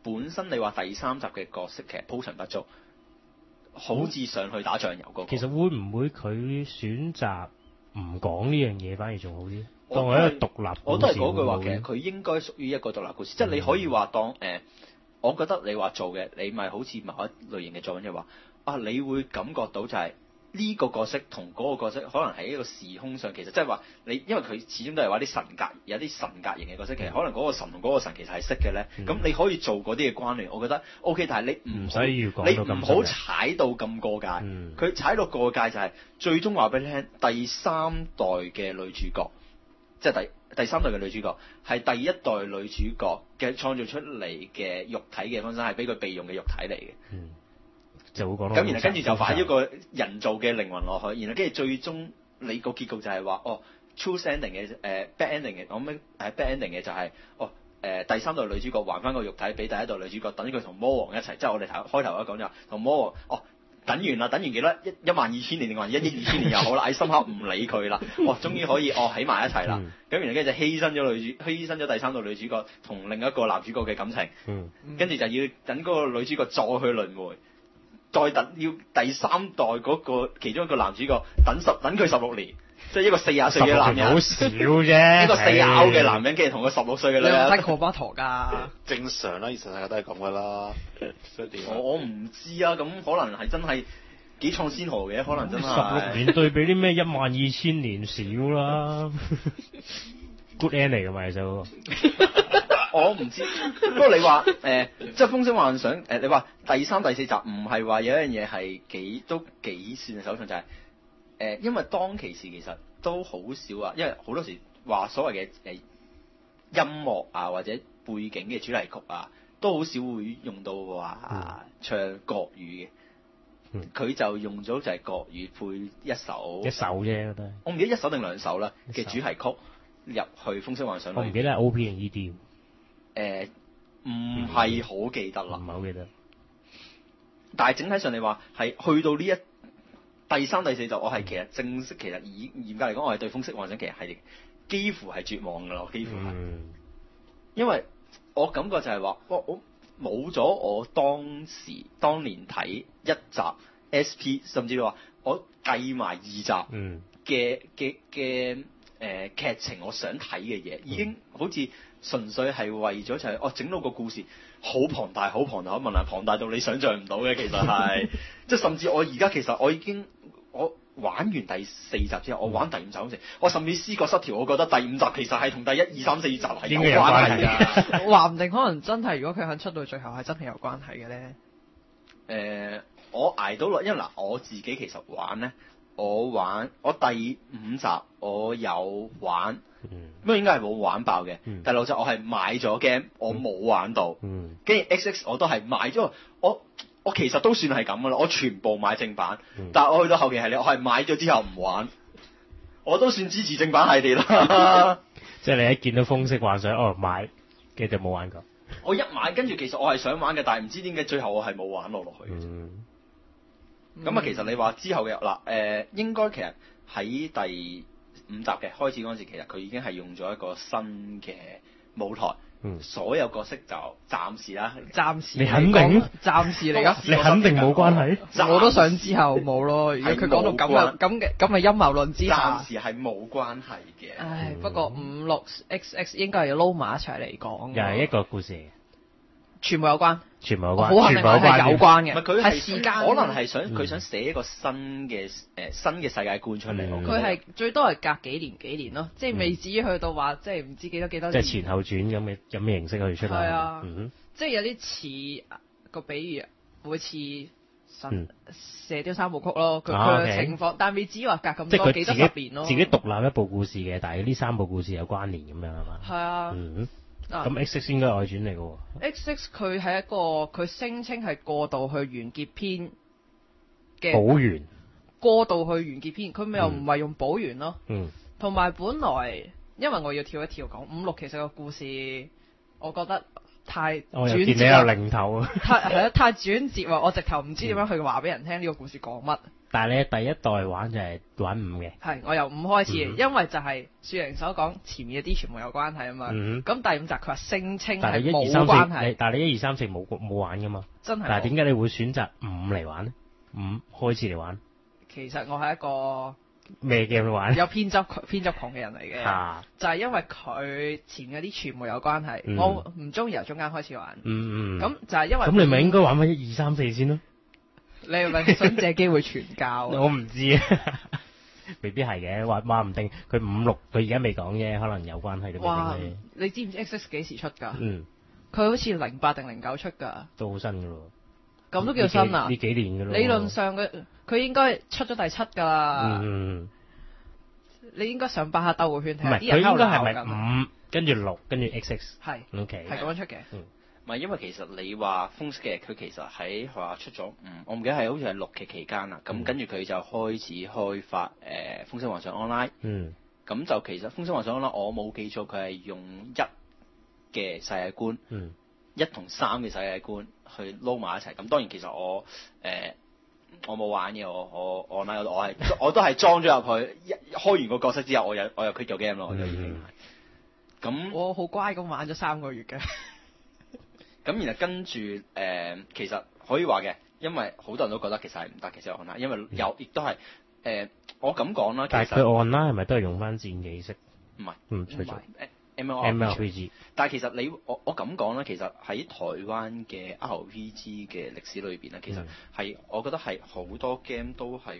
本身你話第三集嘅角色其實鋪陳不足，好似上去打醬油嗰個。 其實會唔會佢選擇唔講呢樣嘢反而仲好啲？當我係一個獨立故事我都係嗰句話， 會唔會其實佢應該屬於一個獨立故事，即係你可以話當我覺得你話做嘅，你咪好似某一類型嘅作品，就話啊，你會感覺到就係呢個角色同嗰個角色可能喺一個時空上，其實即係話你，因為佢始終都係話啲神格，有啲神格型嘅角色，其實可能嗰個神同嗰個神其實係識嘅咧。咁你可以做嗰啲嘅關聯，我覺得 OK，但係你唔使要講你到咁唔好踩到咁過界。佢踩到過界就係最終話俾你聽，第三代嘅女主角，即係第三代嘅女主角係第一代女主角嘅創造出嚟嘅肉體嘅分身，係俾佢備用嘅肉體嚟嘅。 就會講到咁然後跟住就擺咗個人造嘅靈魂落去，然後跟住最終你個結局就係話true ending 嘅bad ending 嘅，bad ending 嘅就係第三代女主角還翻個肉體俾第一代女主角，等佢同魔王一齊，即係我哋開頭一講就話同魔王等完啦，等完幾多12000年定還1億2000年又好啦，喺深刻唔理佢啦，終於可以喺埋一齊啦。咁然後跟住就犧牲咗第三代女主角同另一個男主角嘅感情，跟住就要等嗰個女主角再去輪迴，再要第三代嗰個其中一個男主角等佢16年。即係一個40歲嘅男人， 好少啫。 一個40嘅男人，跟住同個16歲嘅女人， 真過巴陀㗎。 正常啦，現實世界都係咁噶啦。 我唔知啊，咁可能係真係幾創先河嘅，可能真係。 16年對比啲咩12000年少啦。Good end 嚟㗎嘛，其實。 我唔知，不過你話即係《風聲幻想》你話第3、第4集唔係話有一樣嘢係幾算係手信，就係。因為當其時其實都好少啊，因為好多時話所謂嘅音樂啊或者背景嘅主題曲啊，都好少會用到話唱國語嘅。佢就用咗就係國語配一首啫，都係。 我唔記得1首定2首啦嘅主題曲入去《風聲幻想》裏。 我唔記得係 OP 定 ED。 唔係好記得啦。 唔係好記得。 但係整體上你話係去到呢第3、第4集，我係其實正式，其實嚴格嚟講，我係對《風聲幻想》其實係幾乎係絕望㗎啦，幾乎係。因為我感覺就係話，我冇咗我當年睇一集 SP， 甚至話我計埋2集嘅劇情，我想睇嘅嘢，已經好似純粹係為咗就係整到個故事好龐大，好龐大，可能係龐大到你想象唔到嘅，其實係即係甚至我而家其實我玩完第4集之後，我玩第5集嗰時，我甚至思覺失調，我覺得第5集其實係同第1、2、3、4集係有關係㗎。 話唔定可能真係，如果佢肯出到最後係真係有關係嘅咧。 我捱到落，因為我自己其實玩咧，我第5集我有玩，咁應該係冇玩爆嘅。第6集我係買咗 game，我冇玩到。跟住 XX 我都係買咗，我其實都算係咁噶啦，我全部買正版，但係我去到後期系列，我係買咗之後唔玩，我都算支持正版系列啦。 即係你一見到風色幻想，買，跟住就冇玩過。 我一買，跟住其實我係想玩嘅，但係唔知點解最後我係冇玩落去。咁其實你話之後嘅應該其實喺第5集嘅開始嗰陣時，其實佢已經係用咗一個新嘅舞台。所有角色就暫時啦， 你肯定？ 暫時嚟㗎， 你肯定冇關係？ 我都想之後冇咯。如果佢講到咁嘅陰謀論之下， 暫時係冇關係嘅。 唉，不過5、6 XX 應該係要撈埋一齊嚟講。 又係一個故事。 全部有關， 全部有關， 好肯定係有關嘅。 佢係時間， 可能係佢想寫一個新嘅世界觀出嚟。 佢係最多係隔幾年咯，即係未至於去到話即係唔知幾多年。 即係前後轉咁嘅形式去出嚟。 係啊，即係有啲似個比喻，會似射雕3部曲咯。佢嘅情況，但係未至於話隔咁多幾多10年咯。 自己獨立一部故事嘅，但係呢3部故事有關聯咁樣係嘛？ 係啊。 咁 XX 應該係外傳嚟嘅喎。 XX 佢係一個佢聲稱係過渡去完結篇嘅補完。 過渡去完結篇，佢咪又唔係用補完咯。同埋本來因為我要跳一跳講5、6，其實個故事我覺得太我又轉見你有折啦， 零頭啊！ 太轉折喎，我直頭唔知點樣去話俾人聽呢個故事講乜。 但係你第一代玩就係玩5嘅， 係，我由5開始， 嗯因為就係樹靈所講前面嗰啲全部有關係啊嘛。 嗯咁第5集佢話聲稱但係你係冇 1、2、3、4， 關係， 但係你1、2、3、4冇玩噶嘛？ 真係冇。 但係點解你會選擇5嚟玩呢？5開始嚟玩其實我係一個咩 game 玩？ 有偏執狂嘅人嚟嘅， 嚇就係因為佢前嗰啲全部有關係， 嗯我唔中意由中間開始玩。 嗯， 咁就係因為咁你咪應該玩翻1、2、3、4先咯？ 你係咪想借機會傳教啊？ 我唔知啊，未必係嘅，話唔定佢5、6佢而家未講啫，可能有關係都哇未定嘅。！ 你知唔知 XX 幾時出㗎？ 嗯， 佢好似08定09出㗎， 都好新㗎咯。 咁都叫新啊呢？幾年㗎咯。 理論上佢應該出咗第7㗎啦。 嗯， 你應該上巴下兜個圈睇下， 唔係啲人喺度佢應該係咪鬧緊。 5跟住6跟住 XX？ 係 OK， 係咁樣出嘅。 唔係因為其實你話風色嘅佢其實喺話出咗我唔記得係好似係6嘅期間啦，咁跟住佢就開始開發風色幻想 online。 嗯咁就其實風色幻想 online 我冇記錯佢係用1嘅世界觀。 嗯 1同3嘅世界觀去撈埋一齊，咁當然其實我冇玩嘅，我 online 嗰度我都係裝咗入去，開完個角色之後，我又 quit 咗 game 咯，我就已經係。咁我好乖咁玩咗3個月嘅。 咁然後跟住其實可以話嘅，因為好多人都覺得其實係唔得嘅，即係 online，因為亦都係我咁講啦，其但係佢實 online 係咪都係用翻戰記式？ 唔係除咗 MMORPG。但係其實我咁講咧，其實喺台灣嘅 RPG 嘅歷史裏邊咧，其實係我覺得係好多 game 都係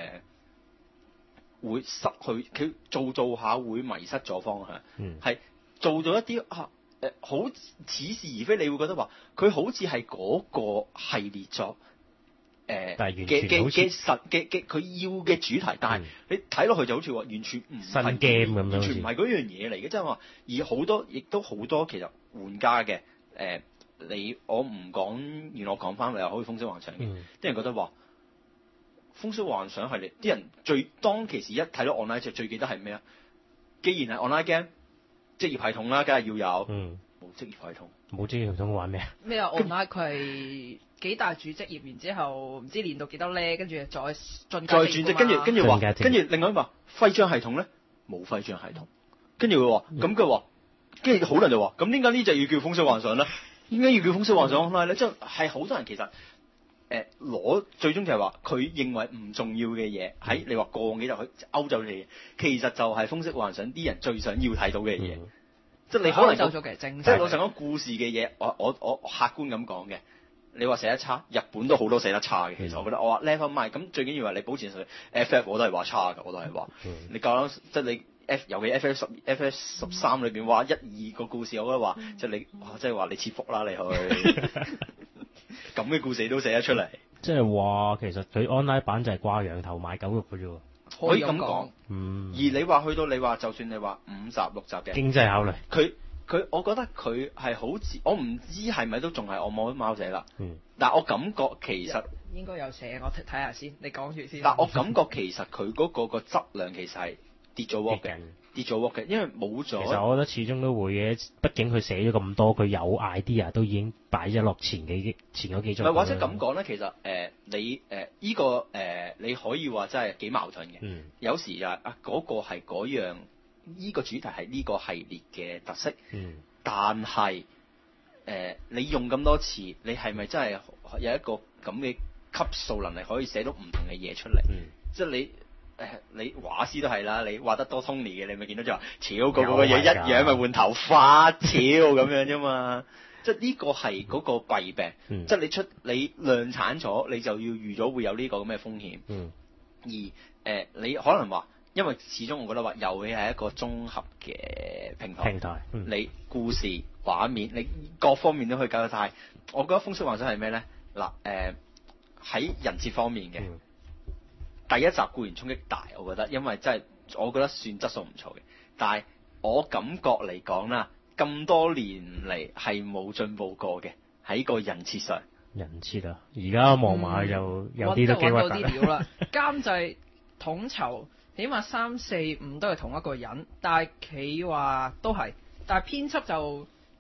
會失去佢做下會迷失咗方向，係做咗一啲好似是而非，你會覺得話佢好似係嗰個系列作。 但係完全好似嘅佢要嘅主題，但係你睇落去就好似話完全唔新 game 咁樣， 完全唔係嗰樣嘢嚟嘅，即係話而好多亦都好多其實玩家嘅我唔講，原來我講翻你又可以風色幻想嘅，啲人覺得話風色幻想係你啲人當其時一睇到 online 就最記得係咩啊？既然係 online game，職業系統啦，梗係要有，冇職業系統， 冇職業系統玩咩啊？ 咩啊 online 佢係幾大主職業，然之後唔知練到幾多呢，跟住再進再轉職，跟住話，跟住另外話徽章系統咧冇徽章系統，跟住佢話咁佢話，跟住好多人就話咁點解呢隻要叫風色幻想咧？點解要叫風色幻想 online 咧？即係好多人其實攞最終就係話佢認為唔重要嘅嘢喺你話過往幾集去歐洲嘅嘢，其實就係風色幻想啲人最想要睇到嘅嘢。即係你可能走咗嘅正， 即係老實講故事嘅嘢，我客觀咁講嘅。你話寫得差，日本都好多寫得差嘅。其實我覺得我話 level 賣咁最緊要係你保持佢 FF 我都係話差㗎，我都係話你夠膽即係你尤其 FF13裏邊話1、2個故事，我覺得話即係你即係話你切腹啦你去咁嘅故事都寫得出嚟。 即係話其實佢 online 版就係掛羊頭賣狗肉嘅啫喎。 可以咁講。而你話去到你話就算你話5集6集嘅經濟考慮， 佢我覺得佢係好似我唔知係咪都仲係我冇貓寫啦。但我感覺其實應該有寫，我睇下先。你講住先。 但我感覺其實佢嗰個質量其實係跌咗鑊嘅，因為冇咗。 其實我覺得始終都會嘅，畢竟佢寫咗咁多，佢有 idea 都已經擺咗落前嗰幾種。 或者咁講咧，其實你依個你可以話真係幾矛盾嘅。有時就係嗰個係嗰樣。呢個主題係呢個系列嘅特色，但係你用咁多次，你係咪真係有一個咁嘅級數能力可以寫到唔同嘅嘢出嚟？即係你畫師都係啦，你畫得多 Tony 嘅，你咪見到就話，超個嘢一樣咪換頭髮，超咁樣啫嘛。即係呢個係嗰個弊病，即係你量產咗，你就要預咗會有呢個咁嘅風險。而你可能話。因為始終我覺得話遊戲係一個綜合嘅平台，你故事、畫面，你各方面都可以搞得。但係我覺得風色幻想係咩咧？嗱，喺人設方面嘅第一集固然衝擊大，我覺得，因為真係我覺得算質素唔錯嘅。但係我感覺嚟講啦，咁多年嚟係冇進步過嘅喺個人設上。 人設啊，而家望埋就有啲都幾核突。 揾到啲料啦，監製統籌。起碼3、4、5都係同一個人，但係佢話都係，但係編輯就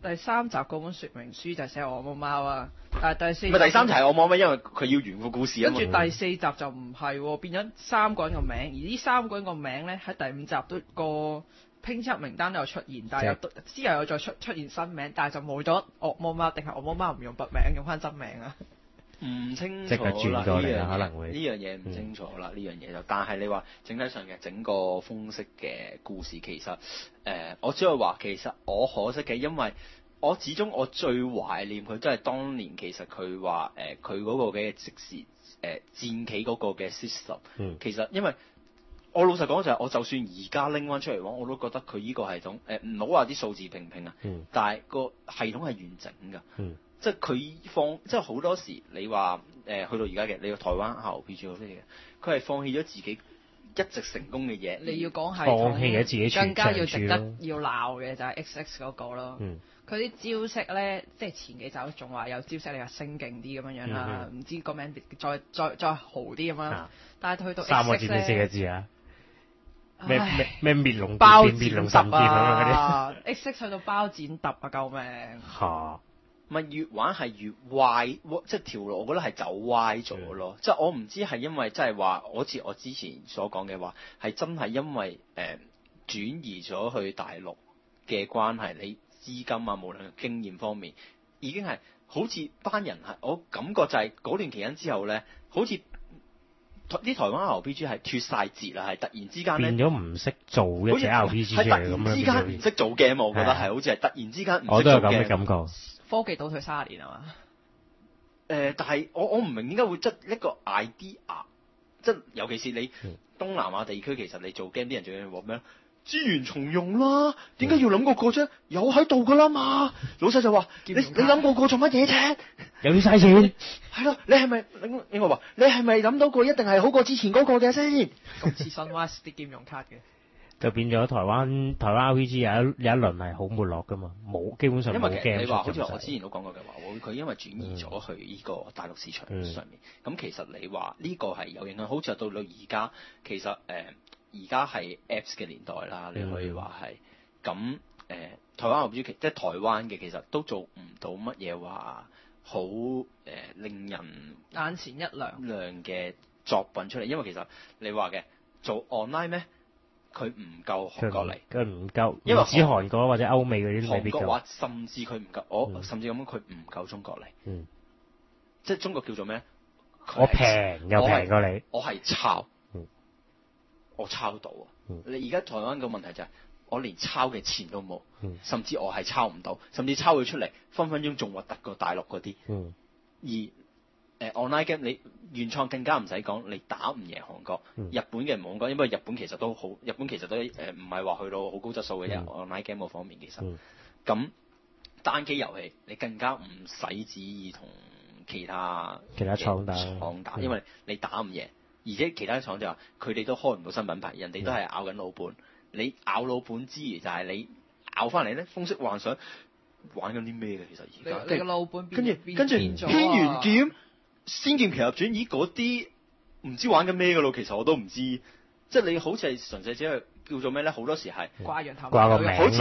第三集嗰本說明書就寫我冇貓啊，但係第四咪第三集係我冇咩，因為佢要完個故事啊嘛。 跟住第四集就唔係喎，變咗三個人個名，而呢三個人個名咧喺第五集都個拼輯名單都有出現，但係之後又再出現新名，但係就冇咗惡魔貓，定係惡魔貓唔用筆名，用翻真名啊？ 唔清楚即係轉過嚟啦，可能會呢樣嘢唔清楚啦，呢樣嘢就，但係你話整體上嘅整個風式嘅故事，其實我只係話其實我可惜嘅，因為我始終我最懷念佢都係當年其實佢話佢嗰個嘅即時戰棋嗰個嘅 system，其實因為我老實講就係我就算而家拎翻出嚟講，我都覺得佢依個系統唔好話啲數字平平啊，但係個系統係完整㗎。即係佢即係好多時你話去到而家嘅，你個台灣 RPG 嗰啲嘅，佢係放棄咗自己一直成功嘅嘢。 你要講系統，放棄咗自己更加要值得要鬧嘅就係 XX 嗰個咯。佢啲招式咧，即係前幾集仲話有招式你話升勁啲咁樣啦，唔知個名再豪啲咁樣。但係去到 XX 3個字定4個字啊？咩滅龍包滅龍神劍啊 ！XX 去到包剪揼啊！救命！ 嚇！ 咪越玩係越歪，即係條路，我覺得係走歪咗咯。即係我唔知係因為即係話，好似我之前所講嘅話，係真係因為轉移咗去大陸嘅關係，你資金啊，無論經驗方面，已經係好似班人係，我感覺就係嗰段期間之後咧，好似啲台灣 RPG 係脫晒節啦，係突然之間咧變咗唔識做一隻 RPG 出嚟咁樣， 突然之間唔識做 game，我覺得係好似係突然之間唔識做 game。 我都有咁嘅感覺。 科技倒退30年係嘛？ 但係我唔明點解會執一個 idea，即係尤其是你東南亞地區，其實你做 game 啲人最緊要話咩？資源重用啦，點解要諗個啫？有喺度噶啦嘛。老細就話：你諗個做乜嘢啫？ 有啲嘥錢。 係咯，你係咪應該話你係咪諗到個一定係好過之前嗰個嘅先？ 咁似 Sunrise 啲兼容卡嘅。 就變咗台灣 RPG 有一輪係好沒落噶嘛，冇基本上冇 game。因為其實你話好似我之前都講過嘅話，佢因為轉移咗去呢個大陸市場上面，咁其實你話呢個係有影響，好似到而家，其實而家係 Apps 嘅年代啦，你可以話係咁台灣 RPG 即係台灣嘅，其實都做唔到乜嘢話好令人眼前一亮嘅作品出嚟，因為其實你話嘅做 online 咩？佢唔夠韓國嚟， 佢唔夠， 因為只韓國或者歐美嗰啲未必夠。 韓國話甚至佢唔夠，甚至咁佢唔夠中國嚟。即係中國叫做咩？ 我平又平過你， 我係抄，我抄到啊！你而家台灣個問題就係，我連抄嘅錢都冇，甚至我係抄唔到，甚至抄佢出嚟分分鐘仲核突過大陸嗰啲。而online game 你原創更加唔使講，你打唔贏韓國。日本嘅唔好講，因為日本其實都好，日本其實都唔係話去到好高質素嘅啫。online game 嗰方面其實，咁單機遊戲你更加唔使旨意同其他廠打，因為你打唔贏，而且其他廠就話佢哋都開唔到新品牌，人哋都係咬緊老本。你咬老本之餘，就係你咬翻嚟咧，風色幻想玩緊啲咩嘅？其實而家你個老本跟住軒轅劍。仙劍奇俠傳，咦嗰啲唔知玩緊咩嘅咯，其實我都唔知，即係你好似係純粹只係叫做咩咧？好多時係掛羊頭， 掛個名好似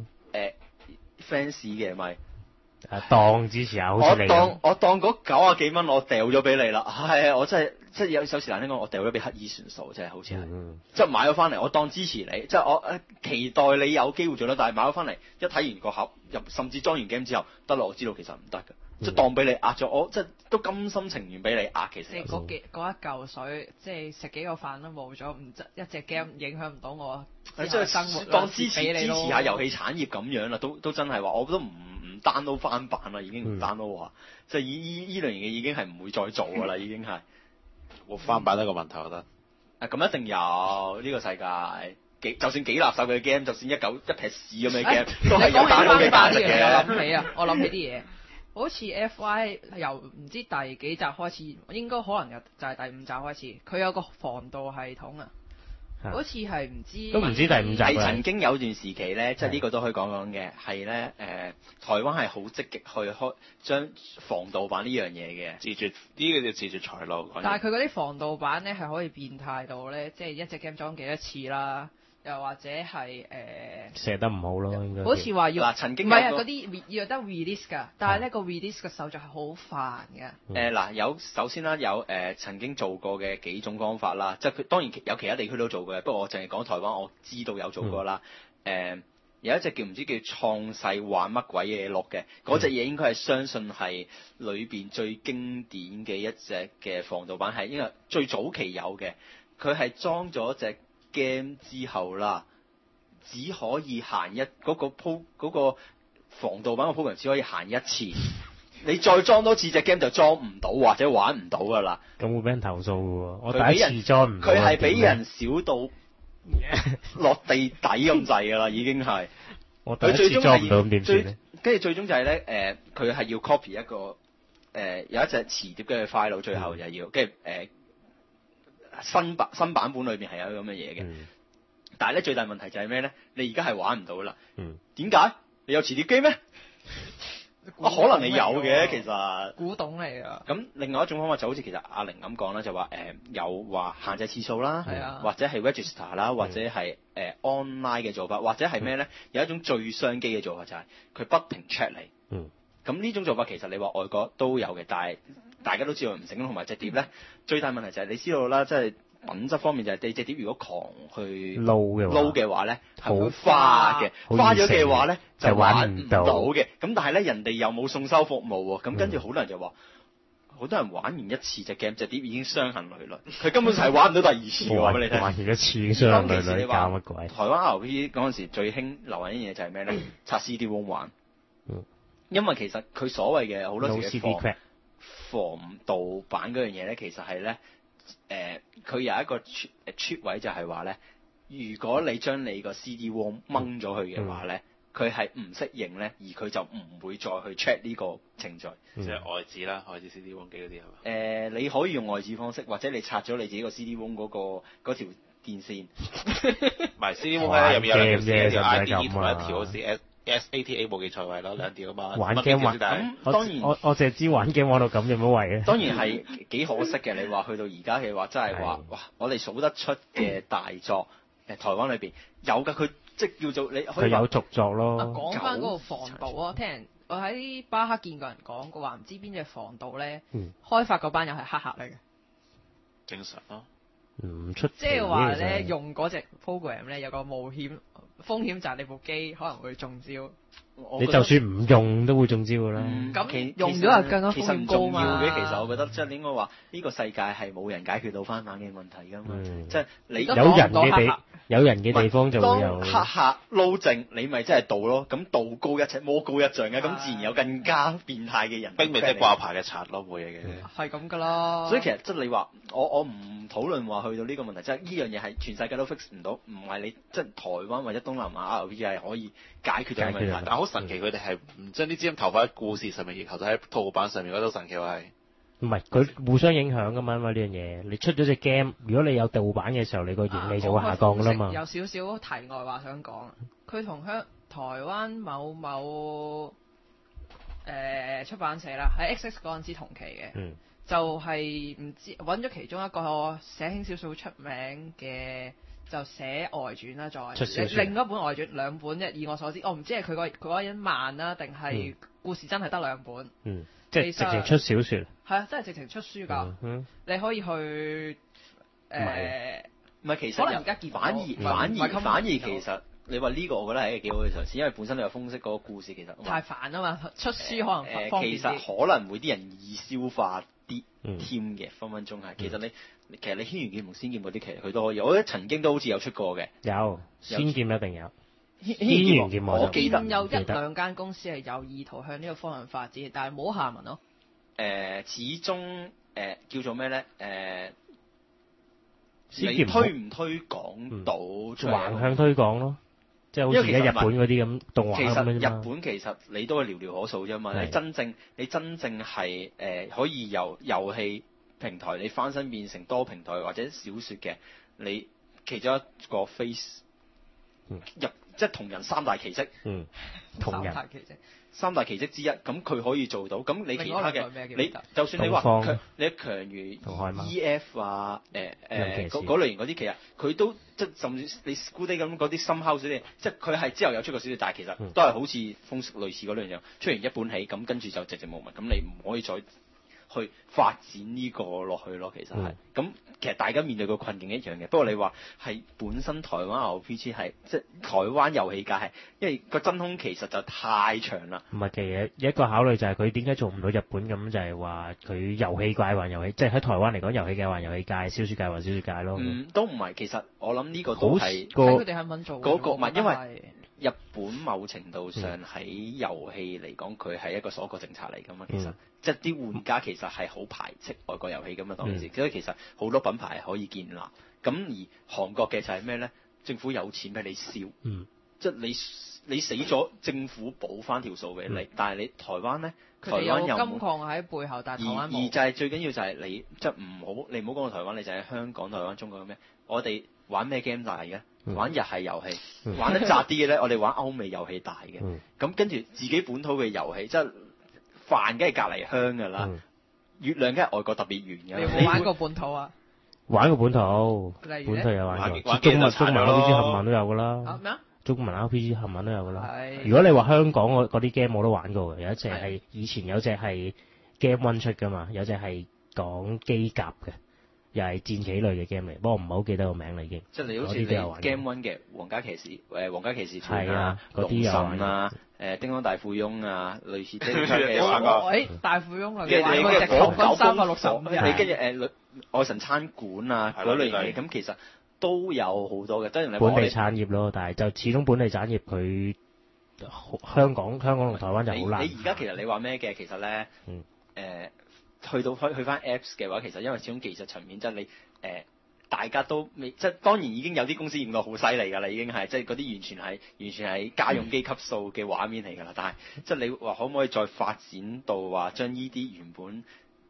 fans 嘅咪當支持下，好似你我當嗰90幾蚊我掉咗俾你啦，係我真係即係有時難聽講，我掉咗俾乞衣算數，真係好似係，即係買咗翻嚟，我當支持你，即係我期待你有機會做到，但係買咗翻嚟一睇完個盒，甚至裝完 game 之後，得啦，我知道其實唔得㗎。即係當俾你壓咗，我即係都甘心情願俾你壓。其實即係嗰一嚿水，即係食幾個飯都冇咗，唔一隻 game 影響唔到我。即係生活當支持下遊戲產業咁樣啦，都真係話，我都唔 download 翻版啦，已經唔 download 話，即係依類型嘅已經係唔會再做㗎啦，已經係。 冇翻版一個問題，我覺得。 咁一定有呢個世界，就算幾垃圾嘅 game，就算一撇屎咁嘅 game，都係有 download 嘅價值嘅。 我諗起啲嘢。好似 F.I. 由唔知第幾集開始，應該可能就係第5集開始，佢有個防盜系統啊，好似係唔知都唔知第5集係曾經有段時期咧，即係呢個都可以講講嘅，係咧台灣係好積極去將防盜版呢樣嘢嘅， 自絕呢個叫自絕財路。 但係佢嗰啲防盜版咧係可以變態到咧，即係一隻 game 裝幾多次啦。 又或者係寫得唔好咯，應該。 好似話要曾經唔係啊，嗰啲要得 release 㗎，但係呢個 release 嘅手續係好煩嘅。 首先啦，有曾經做過嘅幾種方法啦，即係佢當然有其他地區都做過嘅，不過我淨係講台灣，我知道有做過啦。有一隻叫唔知叫創世玩乜鬼嘢錄嘅，嗰隻嘢應該係相信係裏邊最經典嘅一隻嘅防盜版，係應該最早期有嘅。佢係裝咗隻 game 之後啦，只可以行嗰個防盜版嘅 program 只可以行一次，你再裝多次隻 game 就裝唔到或者玩唔到㗎啦。 咁會俾人投訴㗎喎，我第一次裝唔到。 佢係俾人少到落地底咁滯㗎啦，已經係。 我第一次裝唔到咁點算咧？ 跟住最終就係咧，佢係要 copy 一個有一隻磁碟嘅 file，最後就要跟住新版本裏邊係有咁嘅嘢嘅。但係咧最大問題就係咩咧？你而家係玩唔到啦。點解？你有磁碟機咩？可能你有嘅，其實古董嚟㗎。 咁另外一種方法就好似其實阿玲咁講啦，就話有話限制次數啦，或者係 register 啦，或者係online 嘅做法，或者係咩咧？有一種最雙機嘅做法就係佢不停 check 你。咁呢種做法其實你話外國都有嘅，但係大家都知道唔成功，同埋隻碟咧最大問題就係你知道啦，即係品質方面就係你隻碟如果狂去撈嘅話咧，係會花嘅，花咗嘅話咧就玩唔到嘅。咁但係咧人哋又冇送修服務喎，咁跟住好多人就話，好多人玩完一次隻 game 隻碟已經傷痕累累，佢根本就係玩唔到第二次嘅話俾你聽。玩完一次傷痕累累，搞乜鬼？台灣 RPG 嗰陣時最興流行一樣嘢就係咩咧？拆 CD-ROM 玩。因為其實佢所謂嘅好多時嘅防盜版嗰樣嘢咧，其實係咧佢有一個cheat位就係話咧，如果你將你個 CD-ROM 掹咗去嘅話咧，佢係唔適應咧，而佢就唔會再去 check 呢個程序。 即係外置啦，外置 CD-ROM 機嗰啲係嘛？ 你可以用外置方式，或者你拆咗你自己個 CD-ROM 嗰條電線。 唔係 CD-ROM 咧，入面有兩條線，一條 IDE 同埋一條好似SATA 冇記錯位咯，兩條啊嘛。 玩 game 玩咁當然我淨係知玩 game 玩到咁有乜謂啊？ 當然係幾可惜嘅。你話去到而家嘅話，真係話哇！我哋數得出嘅大作，台灣裏邊有㗎，佢即係叫做你可以有續作咯。 講翻嗰個防盜啊，聽人我喺巴克見過人講過話，唔知邊隻防盜咧，開發嗰班又係黑客嚟嘅。 正常咯。 唔出即係話咧，用嗰隻 program 咧有個冒險風險就係你部機可能會中招。 你就算唔用都會中招㗎啦。 咁用咗係更加風險高嘛。 其實我覺得即係應該話呢個世界係冇人解決到翻版嘅問題㗎嘛。即係你有人嘅地方就會有。當黑客撈正，你咪真係盜咯。咁盜高一尺，魔高一丈嘅，咁自然有更加變態嘅人。 兵咪即係掛牌嘅賊咯，冇嘢嘅。 係咁㗎啦。 所以其實即係你話我唔討論話去到呢個問題，即係呢樣嘢係全世界都 fix 唔到，唔係你即係台灣或者東南亞 RPG 係可以解決到嘅問題。 但好神奇，佢哋係唔將啲資金投放喺故事上面，而投咗喺套版上面嗰種神奇係。 唔係佢互相影響㗎嘛，因為呢樣嘢，你出咗隻 game，如果你有盜版嘅時候，你個盈利就會下降㗎啦嘛。 有少少題外話想講，佢同台灣某出版社啦，喺 XX 嗰陣時同期嘅，就係唔知揾咗其中一個寫輕小說出名嘅，就寫外傳啦，再另一本外傳兩本啫。以我所知，我唔知係佢嗰人慢啦，定係故事真係得兩本。 即係直情出小說。 係啊，真係直情出書㗎。你可以去唔係其實可能而家見反而其實你話呢個我覺得係一個幾好嘅嘗試，因為本身你有封式嗰個故事其實太煩啊嘛，出書可能方便啲。 其實可能會啲人易消化啲添嘅，分分鐘係。其實你軒轅劍同仙劍嗰啲其實佢都可以，我覺得曾經都好似有出過嘅。 有仙劍一定有。 軒轅劍我記得有一兩間公司係有意圖向呢個方向發展，但係冇下文咯。 始終叫做咩咧？ 仙劍推唔推廣到？ 橫向推廣咯，即係好似而家日本嗰啲咁動畫咁樣啫嘛。 其實日本其實你都係寥寥可數啫嘛。你真正係可以由遊戲平台你翻身變成多平台或者小說嘅，你其中一個 face 即係同人三大奇蹟。 同人三大奇蹟， 三大奇蹟之一，咁佢可以做到，咁你其他嘅你就算你話你強如 E.F. 啊嗰類型嗰啲，其實佢都即甚至你 School Day 咁嗰啲深烤嗰啲，即係佢係之後有出過少少，但係其實都係好似風類似嗰類樣，出完一本起，咁跟住就寂寂無聞，咁你唔可以再去發展呢個落去咯，其實係咁。其實大家面對個困境一樣嘅，不過你話係本身台灣 RPG 係即係台灣遊戲界係，因為個真空其實就太長啦。 唔係，其實一個考慮就係佢點解做唔到日本咁，就係話佢遊戲界還遊戲，即係喺台灣嚟講遊戲界還遊戲界，小說界還小說界咯。 都唔係，其實我諗呢個都係佢哋肯唔肯做嗰個唔係因為。日本某程度上喺遊戲嚟講，佢係一個鎖國政策嚟㗎嘛，其實即係啲玩家其實係好排斥外國遊戲㗎嘛，當時，所以其實好多品牌係可以建立。咁而韓國嘅就係咩咧？政府有錢俾你燒，即係你死咗，政府補翻條數俾你。但係你台灣咧，台灣有金礦喺背後，但係台灣冇。 而就係最緊要就係你即係你唔好講到台灣，你就係香港、台灣、中國咁咩？我哋玩咩 game 大嘅？玩日系遊戲，玩得雜啲嘅咧，我哋玩歐美遊戲大嘅。咁跟住自己本土嘅遊戲，即係飯梗係隔離鄉㗎啦，月亮梗係外國特別遠嘅。 你有冇玩過本土啊？ 玩過本土，本土有玩過。中文 RPG 冚唪唥都有㗎啦。 咩啊？ 中文 RPG 冚唪唥都有㗎啦。如果你話香港嗰啲 game 我都玩過嘅，有一隻係以前有隻係 Game One 出㗎嘛，有隻係講機甲嘅。又係戰棋類嘅 game 嚟，不過唔係好記得個名啦已經。 即係你好似你 Game One 嘅皇家騎士，皇家騎士團啊，龍神啊，叮當大富翁啊，類似即係大富翁啊，玩過隻球分365日。 你跟住愛神餐館啊嗰類嘢，咁其實都有好多嘅。當然你本地產業咯，但係就始終本地產業佢香港同台灣就好難。 你而家其實你話咩嘅？其實咧去翻 Apps 嘅話，其實因為始終技術層面，即係你大家都未，即係當然已經有啲公司用到好犀利㗎啦，已經係即係嗰啲完全係家用機級數嘅畫面嚟㗎啦。但係即係你話可唔可以再發展到話將呢啲原本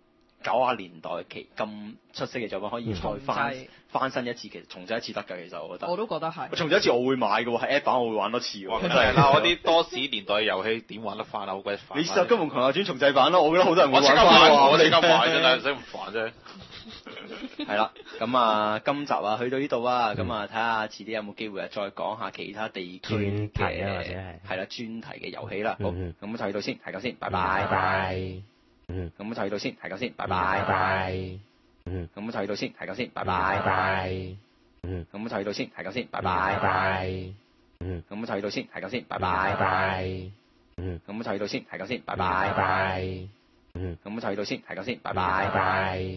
90年代期咁出色嘅作品可以再翻新一次，其實重製一次得㗎。其實我覺得我都覺得係。 重製一次我會買嘅喎，係 App 版我會玩多次喎。 真係啦，我啲多史年代嘅遊戲點玩得翻啊？好鬼煩。 你試下《金庸群俠傳》重製版咯，我覺得好多人會玩翻喎。我即刻買啫，但係使唔煩啫。 係啦，咁啊，今集啊去到呢度啊，咁啊睇下遲啲有冇機會啊再講下其他地區嘅或者係啦專題嘅遊戲啦。好，咁就去到先，係咁先，拜拜。 咁就去到先，係咁先，拜拜。咁就去到先，係咁先，拜拜。咁就去到先，係咁先，拜拜。咁就去到先，係咁先，拜拜。咁就去到先，係咁先，拜拜。咁就去到先，係咁先，拜拜。